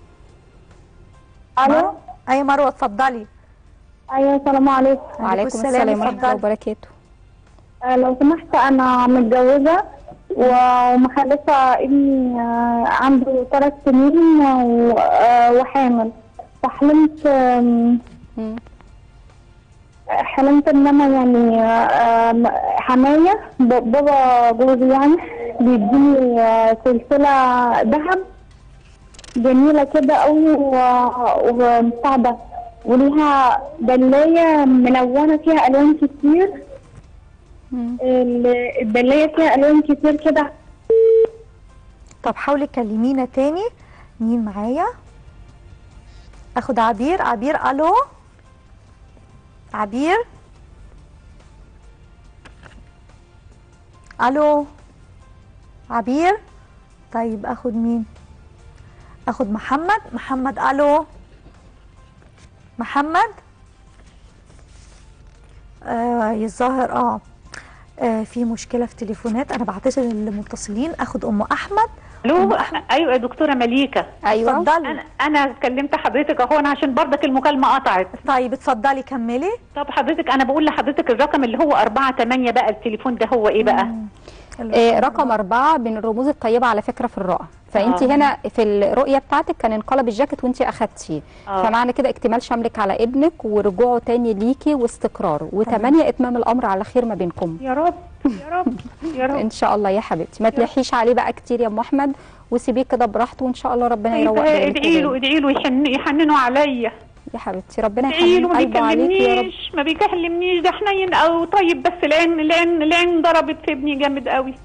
اي مروه اتفضلي. ايوه السلام عليكم. وعليكم السلام ورحمه الله وبركاته. لو سمحت انا متجوزه ومخلفه ابني عنده 3 سنين وحامل. فحلمت ان انا يعني حمايه بابا جوزي يعني بيديني سلسله ذهب جميله كده قوي ومساعده، وليها دلايه ملونه فيها الوان كتير. الدلايه فيها الوان كتير كده. طب حاولي كلمينا تاني. مين معايا؟ اخد عبير. الو عبير. الو عبير. طيب اخد مين؟ اخد محمد. الو محمد. الظاهر في مشكله في تليفونات. انا بعتذر للمتصلين. اخد ام احمد. الو. ايوه يا دكتوره مليكه. ايوه اتفضلي. انا كلمت حضرتك اهو، انا عشان برضك المكالمه قطعت. طيب اتفضلي كملي. طب حضرتك انا بقول لحضرتك الرقم اللي هو 48 بقى، التليفون ده هو ايه بقى؟ رقم 4 من الرموز الطيبه على فكره في الرؤى. فانت هنا في الرؤيه بتاعتك كان انقلب الجاكيت وانت اخدتيه، فمعنى كده اكتمال شملك على ابنك ورجوعه تاني ليكي واستقراره، و8 اتمام الامر على خير ما بينكم. يا رب يا رب يا رب ان شاء الله يا حبيبتي. ما تلحيش عليه بقى كتير يا ام احمد، وسيبيه كده براحته وان شاء الله ربنا يروق بالك. ادعي له يحننوا عليا يا حبيبتي، ربنا يحنن قلبه عليكي يا رب. ما بيكلمنيش، ده حنين او طيب، بس العين ضربت في ابني جامد قوي.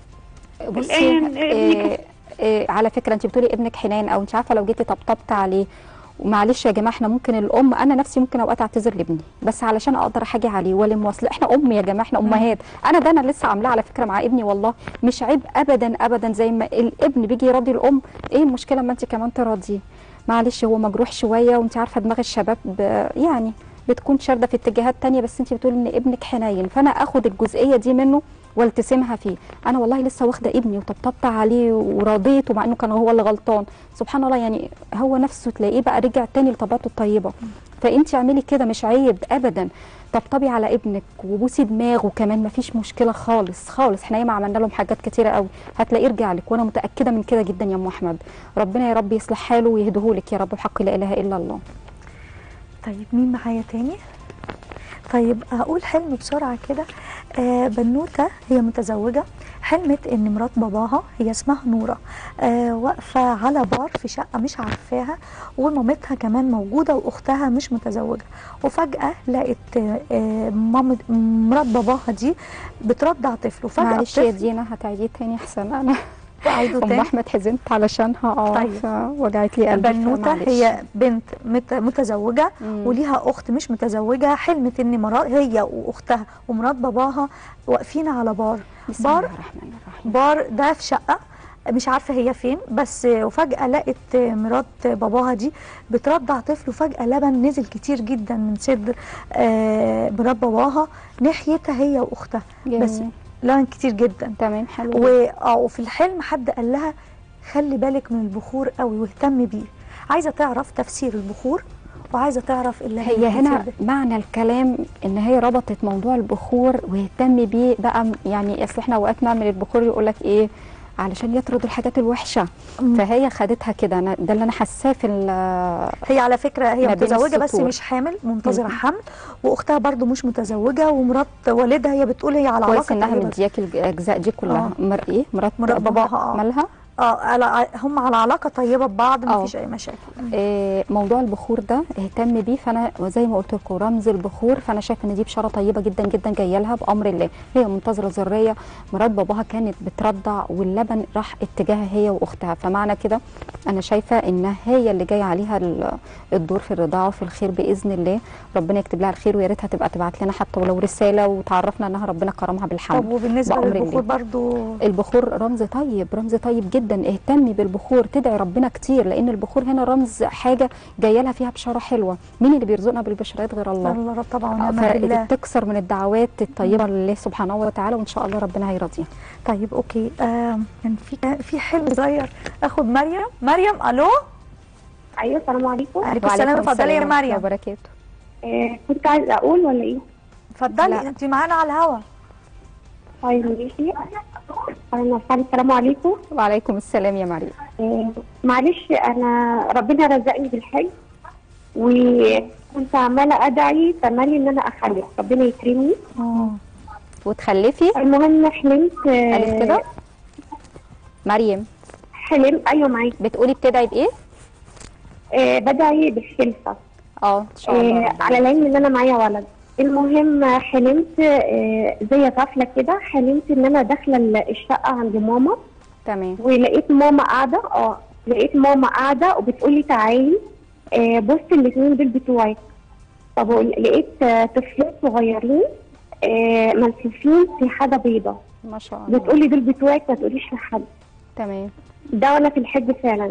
بصي على فكره انت بتقولي ابنك حنين، او انت عارفه لو جيتي طبطبت عليه، ومعلش يا جماعه احنا ممكن الام، انا نفسي ممكن اوقات اعتذر لابني بس علشان اقدر احاجي عليه ولمواصله. احنا يا جماعه، احنا امهات. انا لسه عاملاه على فكره مع ابني، والله مش عيب ابدا ابدا. زي ما الابن بيجي يراضي الام، ايه المشكله ما انت كمان تراضيه؟ معلش هو مجروح شويه، وانت عارفه دماغ الشباب يعني بتكون شارده في اتجاهات تانية، بس انت بتقولي ان ابنك حنين، فانا اخد الجزئيه دي منه والتزمها فيه. انا والله لسه واخده ابني وطبطبت عليه وراضيته، مع انه كان هو اللي غلطان. سبحان الله، يعني هو نفسه تلاقيه بقى رجع تاني لطبيعته الطيبه. فانت اعملي كده، مش عيب ابدا. طبطبي على ابنك وبوسي دماغه كمان، مفيش مشكله خالص خالص. احنا ياما عملنا لهم حاجات كتيره قوي، هتلاقيه رجع لك، وانا متاكده من كده جدا يا ام احمد. ربنا يا رب يصلح حاله ويهديهولك يا رب بحق لا اله الا الله. طيب مين معايا تاني؟ طيب هقول حلم بسرعه كده. بنوته هي متزوجه، حلمت ان مرات باباها، هي اسمها نوره، واقفه على بار في شقه مش عارفاها، ومامتها كمان موجوده واختها مش متزوجه، وفجاه لقت مرات باباها دي بترضع طفل، وفجاه معلش يا دينا هتعيديه تاني احسن. انا ام احمد حزنت علشانها طيب. وجعت لي قلبي. بنوته هي بنت متزوجه وليها اخت مش متزوجه، حلمت ان هي واختها ومرات باباها واقفين على بار. بسم الله الرحمن الرحيم. بار ده في شقه مش عارفه هي فين، بس وفجاه لقت مرات باباها دي بترضع طفل، وفجاه لبن نزل كتير جدا من صدر مرات باباها ناحيتها هي واختها. بس لبن كتير جدا. تمام حلو. وفي الحلم حد قال لها خلي بالك من البخور قوي واهتمي بيه. عايزه تعرف تفسير البخور، وعايزه تعرف اللي هي هنا معنى الكلام ان هي ربطت موضوع البخور واهتمي بيه بقى. يعني اصل احنا اوقات نعمل البخور يقول لك ايه علشان يطرد الحاجات الوحشه، فهي خدتها كده. انا ده اللي انا حاساه في هي على فكره هي متزوجه بس مش حامل، منتظره حمل، واختها برضو مش متزوجه، ومرات والدها هي بتقول هي على علاقه كويس انها مدياكي الاجزاء دي كلها. مرات باباها مالها هم على علاقه طيبه ببعض، مفيش اي مشاكل. موضوع البخور ده اهتم بيه، فانا زي ما قلت لكم رمز البخور، فانا شايفه ان دي بشاره طيبه جدا جدا جايه لها بامر الله. هي منتظره ذريه، مرات باباها كانت بترضع واللبن راح اتجاهها هي واختها، فمعنى كده انا شايفه ان هي اللي جايه عليها الدور في الرضاعه وفي الخير باذن الله. ربنا يكتب لها الخير، ويا ريتها تبقى تبعت لنا حتى ولو رساله وتعرفنا انها ربنا كرمها بالحمل. طب وبالنسبه للبخور برضو؟ البخور رمز طيب، رمز طيب جدا. اهتمي بالبخور، تدعي ربنا كتير، لان البخور هنا رمز حاجه جايه لها فيها بشاره حلوه. مين اللي بيرزقنا بالبشرات غير الله؟ الله طبعا. فتكسر من الدعوات الطيبه لله سبحانه وتعالى، وان شاء الله ربنا هيرضيها. طيب اوكي. كان في حلم صغير. اخد مريم. الو. ايوه السلام عليكم. وعليكم السلام. اتفضلي يا مريم. وبركاته. كنت عايزه اقول ولا ايه؟ اتفضلي انت معانا على الهوا. طيب ماشي. السلام عليكم. وعليكم السلام يا مريم. معلش انا ربنا رزقني بالحج، وكنت عماله ادعي تملي ان انا اخلف، ربنا يكرمني وتخلفي. المهم حلمت قالت كده مريم. ايوه معاكي. بتقولي بتدعي بايه؟ بدعي بالخلفه. ان شاء الله. على العلم ان انا معايا ولد. المهم حلمت زي طفله كده، حلمت ان انا داخله الشقه عند ماما. تمام. ولقيت ماما قاعده لقيت ماما قاعده وبتقولي تعالي بص الاثنين دول بتوعك. طب لقيت طفلين صغيرين ملفوفين في حاجه بيضه. ما شاء الله. بتقولي دول بتوعك ما تقوليش لحد. تمام. ده ولا في الحج فعلا.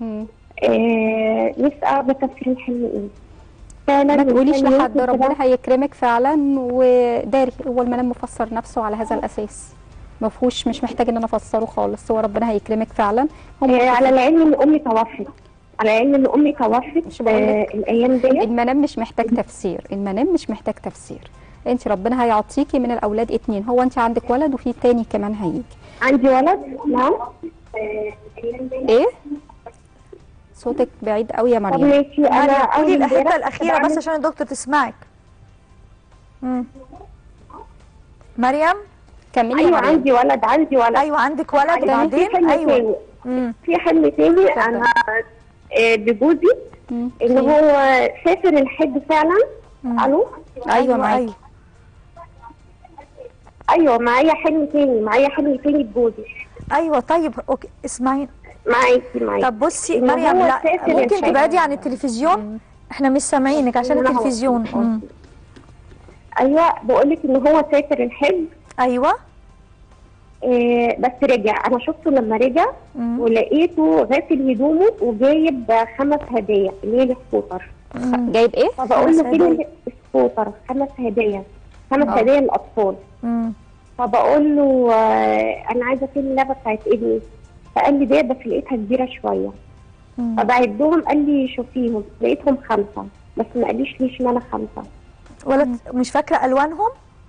نفسي اعرف تفسير الحلم ايه فعلا. ما تقوليش لحد، ربنا هيكرمك فعلا وداري، هو المنام مفسر نفسه على هذا الاساس، ما فيهوش، مش محتاج ان انا افسره خالص، هو ربنا هيكرمك فعلا. على العلم ان امي توفت، على العلم ان امي توفت الايام دي. المنام مش محتاج تفسير، المنام مش محتاج تفسير. انت ربنا هيعطيكي من الاولاد 2، هو انت عندك ولد وفي تاني كمان هيجي. عندي ولد. نعم. ايه صوتك بعيد قوي يا مريم. طب ماشي، انا قولي الحته الاخيره بس عشان الدكتور تسمعك. مريم كملي. ايوه عندي ولد، عندي ولد. ايوه عندك ولد وبعدين ايوه في حلم تاني. انا بجوزي ان هو سافر الحج فعلا. الو. ايوه معاكي. ايوه معايا حلم تاني بجوزي. ايوه طيب اوكي اسمعي معاكي. طب بصي مريم، لا ممكن تبعدي عن التلفزيون، احنا مش سامعينك عشان التلفزيون. ايوه بقول لك ان هو سافر الحج. ايوه بس رجع، انا شفته لما رجع ولقيته غاسل هدومه وجايب 5 هدايا اللي هي السكوتر. جايب ايه؟ فبقول له فين السكوتر؟ 5 هدايا، 5 هدايا للاطفال. فبقول له انا عايزه فين اللعبه بتاعت ابني؟ فقال لي ده بس لقيتها كبيره شويه. فبعدهم قال لي شوفيهم، لقيتهم 5 بس ما قاليش ليش اشمعنى 5. ولا مش فاكره الوانهم؟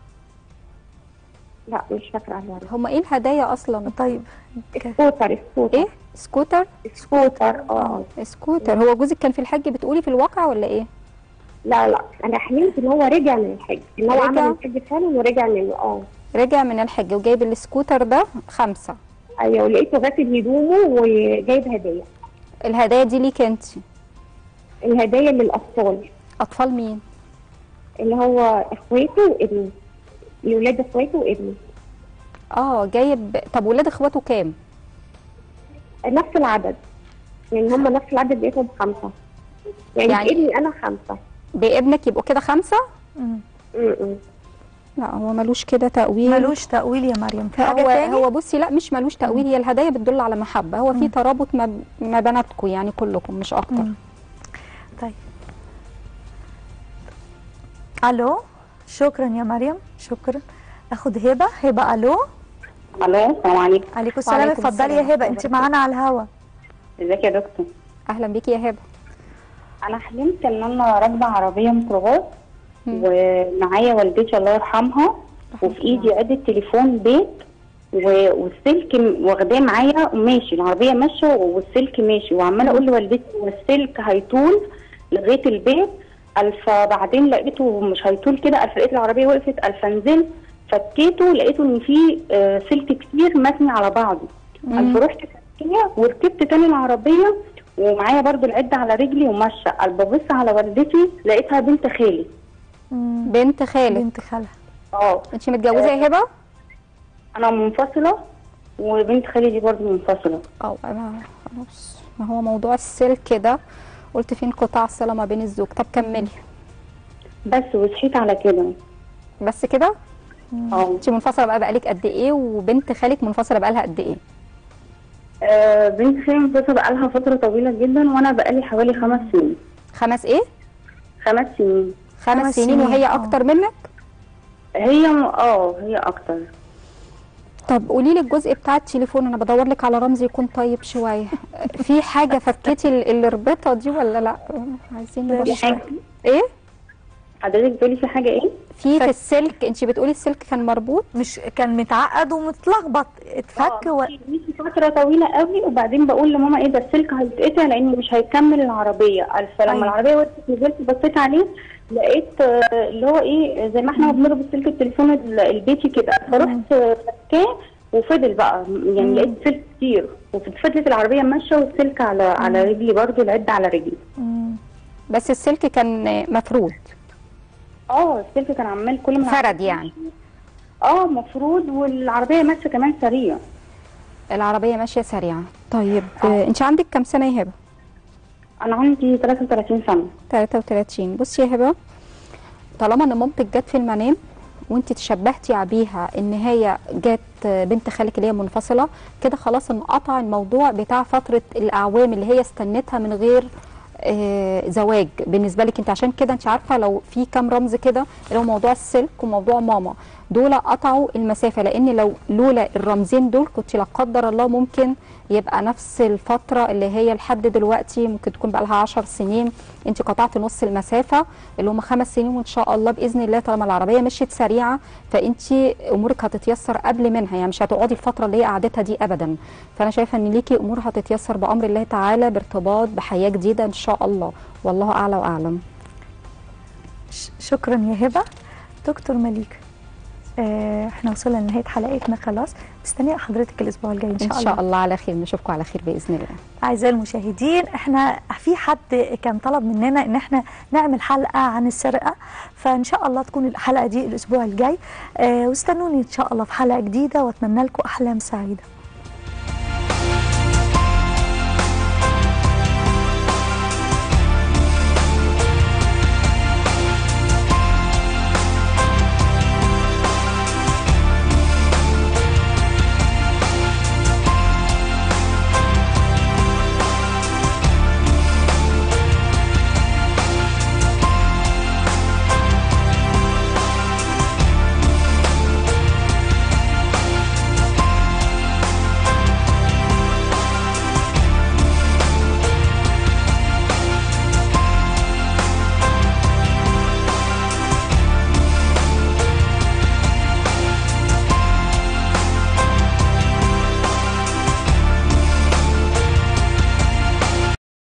لا مش فاكره الوانهم. هم ايه الهدايا اصلا؟ طيب سكوتر. ايه سكوتر؟ سكوتر. هو جوزك كان في الحج بتقولي في الواقع ولا ايه؟ لا انا حلمت ان هو رجع من الحج، ان هو عمل الحج فعلا ورجع منه. رجع من الحج وجايب السكوتر ده 5. ايوه ولقيته غاسل هدومه وجايب هدايا. الهدايا دي ليك انت؟ الهدايا للاطفال. اطفال مين؟ اللي هو اخواته وابني، ولاد اخواته وابني. جايب. طب ولاد اخواته كام؟ نفس العدد، يعني هم نفس العدد، لقيتهم 5. يعني ابني انا 5. بابنك يبقوا كده 5؟ لا هو ملوش كده تأويل. ملوش تأويل يا مريم. حاجة تاني؟ هو بصي لا مش ملوش تأويل، هي الهدايا بتدل على محبة، هو في ترابط ما بيناتكم يعني كلكم مش أكتر. طيب ألو، شكرا يا مريم، شكرا. أخد هبة. ألو. السلام عليكم. عليكم السلام. اتفضلي يا هبة، أنت معانا على الهوا. ازيك يا دكتور؟ أهلا بيكي يا هبة. أنا حلمت إن أنا راكبة عربية ميكروباص ومعايا والدتي الله يرحمها، وفي ايدي عدة تليفون بيت والسلك واخداه معايا وماشي، العربيه ماشيه والسلك ماشي، وعماله اقول لوالدتي والسلك هيطول لغايه البيت. فبعدين لقيته مش هيطول كده، لقيت العربيه وقفت، نزلت فكيته لقيته ان في سلك كتير متني على بعضه. فرحت فكيه وركبت تاني العربيه ومعايا برضو العده على رجلي وماشيه. ببص على والدتي لقيتها بنت خالي. بنت خالك؟ بنت خالها. انت متجوزه يا هبه؟ انا منفصله وبنت خالي دي برضو منفصله. انا خلاص، ما هو موضوع السلك ده قلت في انقطاع الصله ما بين الزوج. طب كملي. بس وصحيت على كده. بس كده؟ انت منفصله بقالك قد ايه؟ وبنت خالك منفصله بقالها قد ايه؟ بنت خالي منفصله بقالها فتره طويله جدا، وانا بقالي حوالي 5 سنين. 5 ايه؟ 5 سنين. 5 سنين وهي اكتر منك؟ هي اكتر. طب قولي لي الجزء بتاع التليفون، انا بدور لك على رمز يكون طيب شويه. في حاجه فكتي الربطه دي ولا لا؟ عايزين نبص. ايه حضرتك بتقولي في حاجه ايه؟ في السلك، انت بتقولي السلك كان مربوط، مش كان متعقد ومتلخبط، اتفك مشي فتره طويله قوي، وبعدين بقول لماما ايه ده السلك هيتقطع لان مش هيكمل العربيه. فلما العربيه وقفت نزلت بصيت عليه لقيت اللي هو ايه زي ما احنا بنربط سلك التليفون البيتي كده، فرحت فكاه وفضل بقى يعني لقيت سلك كتير، وفضلت العربيه ماشيه والسلك على رجلي برضو، العده على رجلي. بس السلك كان مفرود؟ السلك كان عمال كل ما فرد يعني. مفروض، والعربيه ماشيه كمان سريع. العربيه ماشيه سريعه. طيب انت عندك كام سنه يا هبه؟ انا عندي 33 سنه. 33. بصي يا هبه، طالما ان مامتك جت في المنام وانت تشبهتي بيها ان هي جت بنت خالك اللي هي منفصله، كده خلاص انقطع الموضوع بتاع فتره الاعوام اللي هي استنتها من غير زواج بالنسبه لك انت. عشان كده انت عارفه لو في كام رمز كده اللي هو موضوع السلك وموضوع ماما، دول قطعوا المسافه، لان لو لولا الرمزين دول كنت لا قدر الله ممكن يبقى نفس الفتره اللي هي لحد دلوقتي ممكن تكون بقى لها 10 سنين، انت قطعت نص المسافه اللي هم 5 سنين، وان شاء الله باذن الله طالما العربيه مشيت سريعه فانت امورك هتتيسر قبل منها، يعني مش هتقعدي الفتره اللي هي قعدتها دي ابدا. فانا شايفه ان ليكي امور هتتيسر بامر الله تعالى بارتباط بحياه جديده ان شاء الله، والله اعلى واعلم. شكرا يا هبه. دكتور مليكه، احنا وصلنا لنهايه حلقتنا خلاص، مستنيه حضرتك الاسبوع الجاي ان شاء الله. ان شاء الله على خير، نشوفكم على خير باذن الله. اعزائي المشاهدين، احنا في حد كان طلب مننا ان احنا نعمل حلقه عن السرقه، فان شاء الله تكون الحلقه دي الاسبوع الجاي، واستنوني ان شاء الله في حلقه جديده، واتمنى لكم احلام سعيده.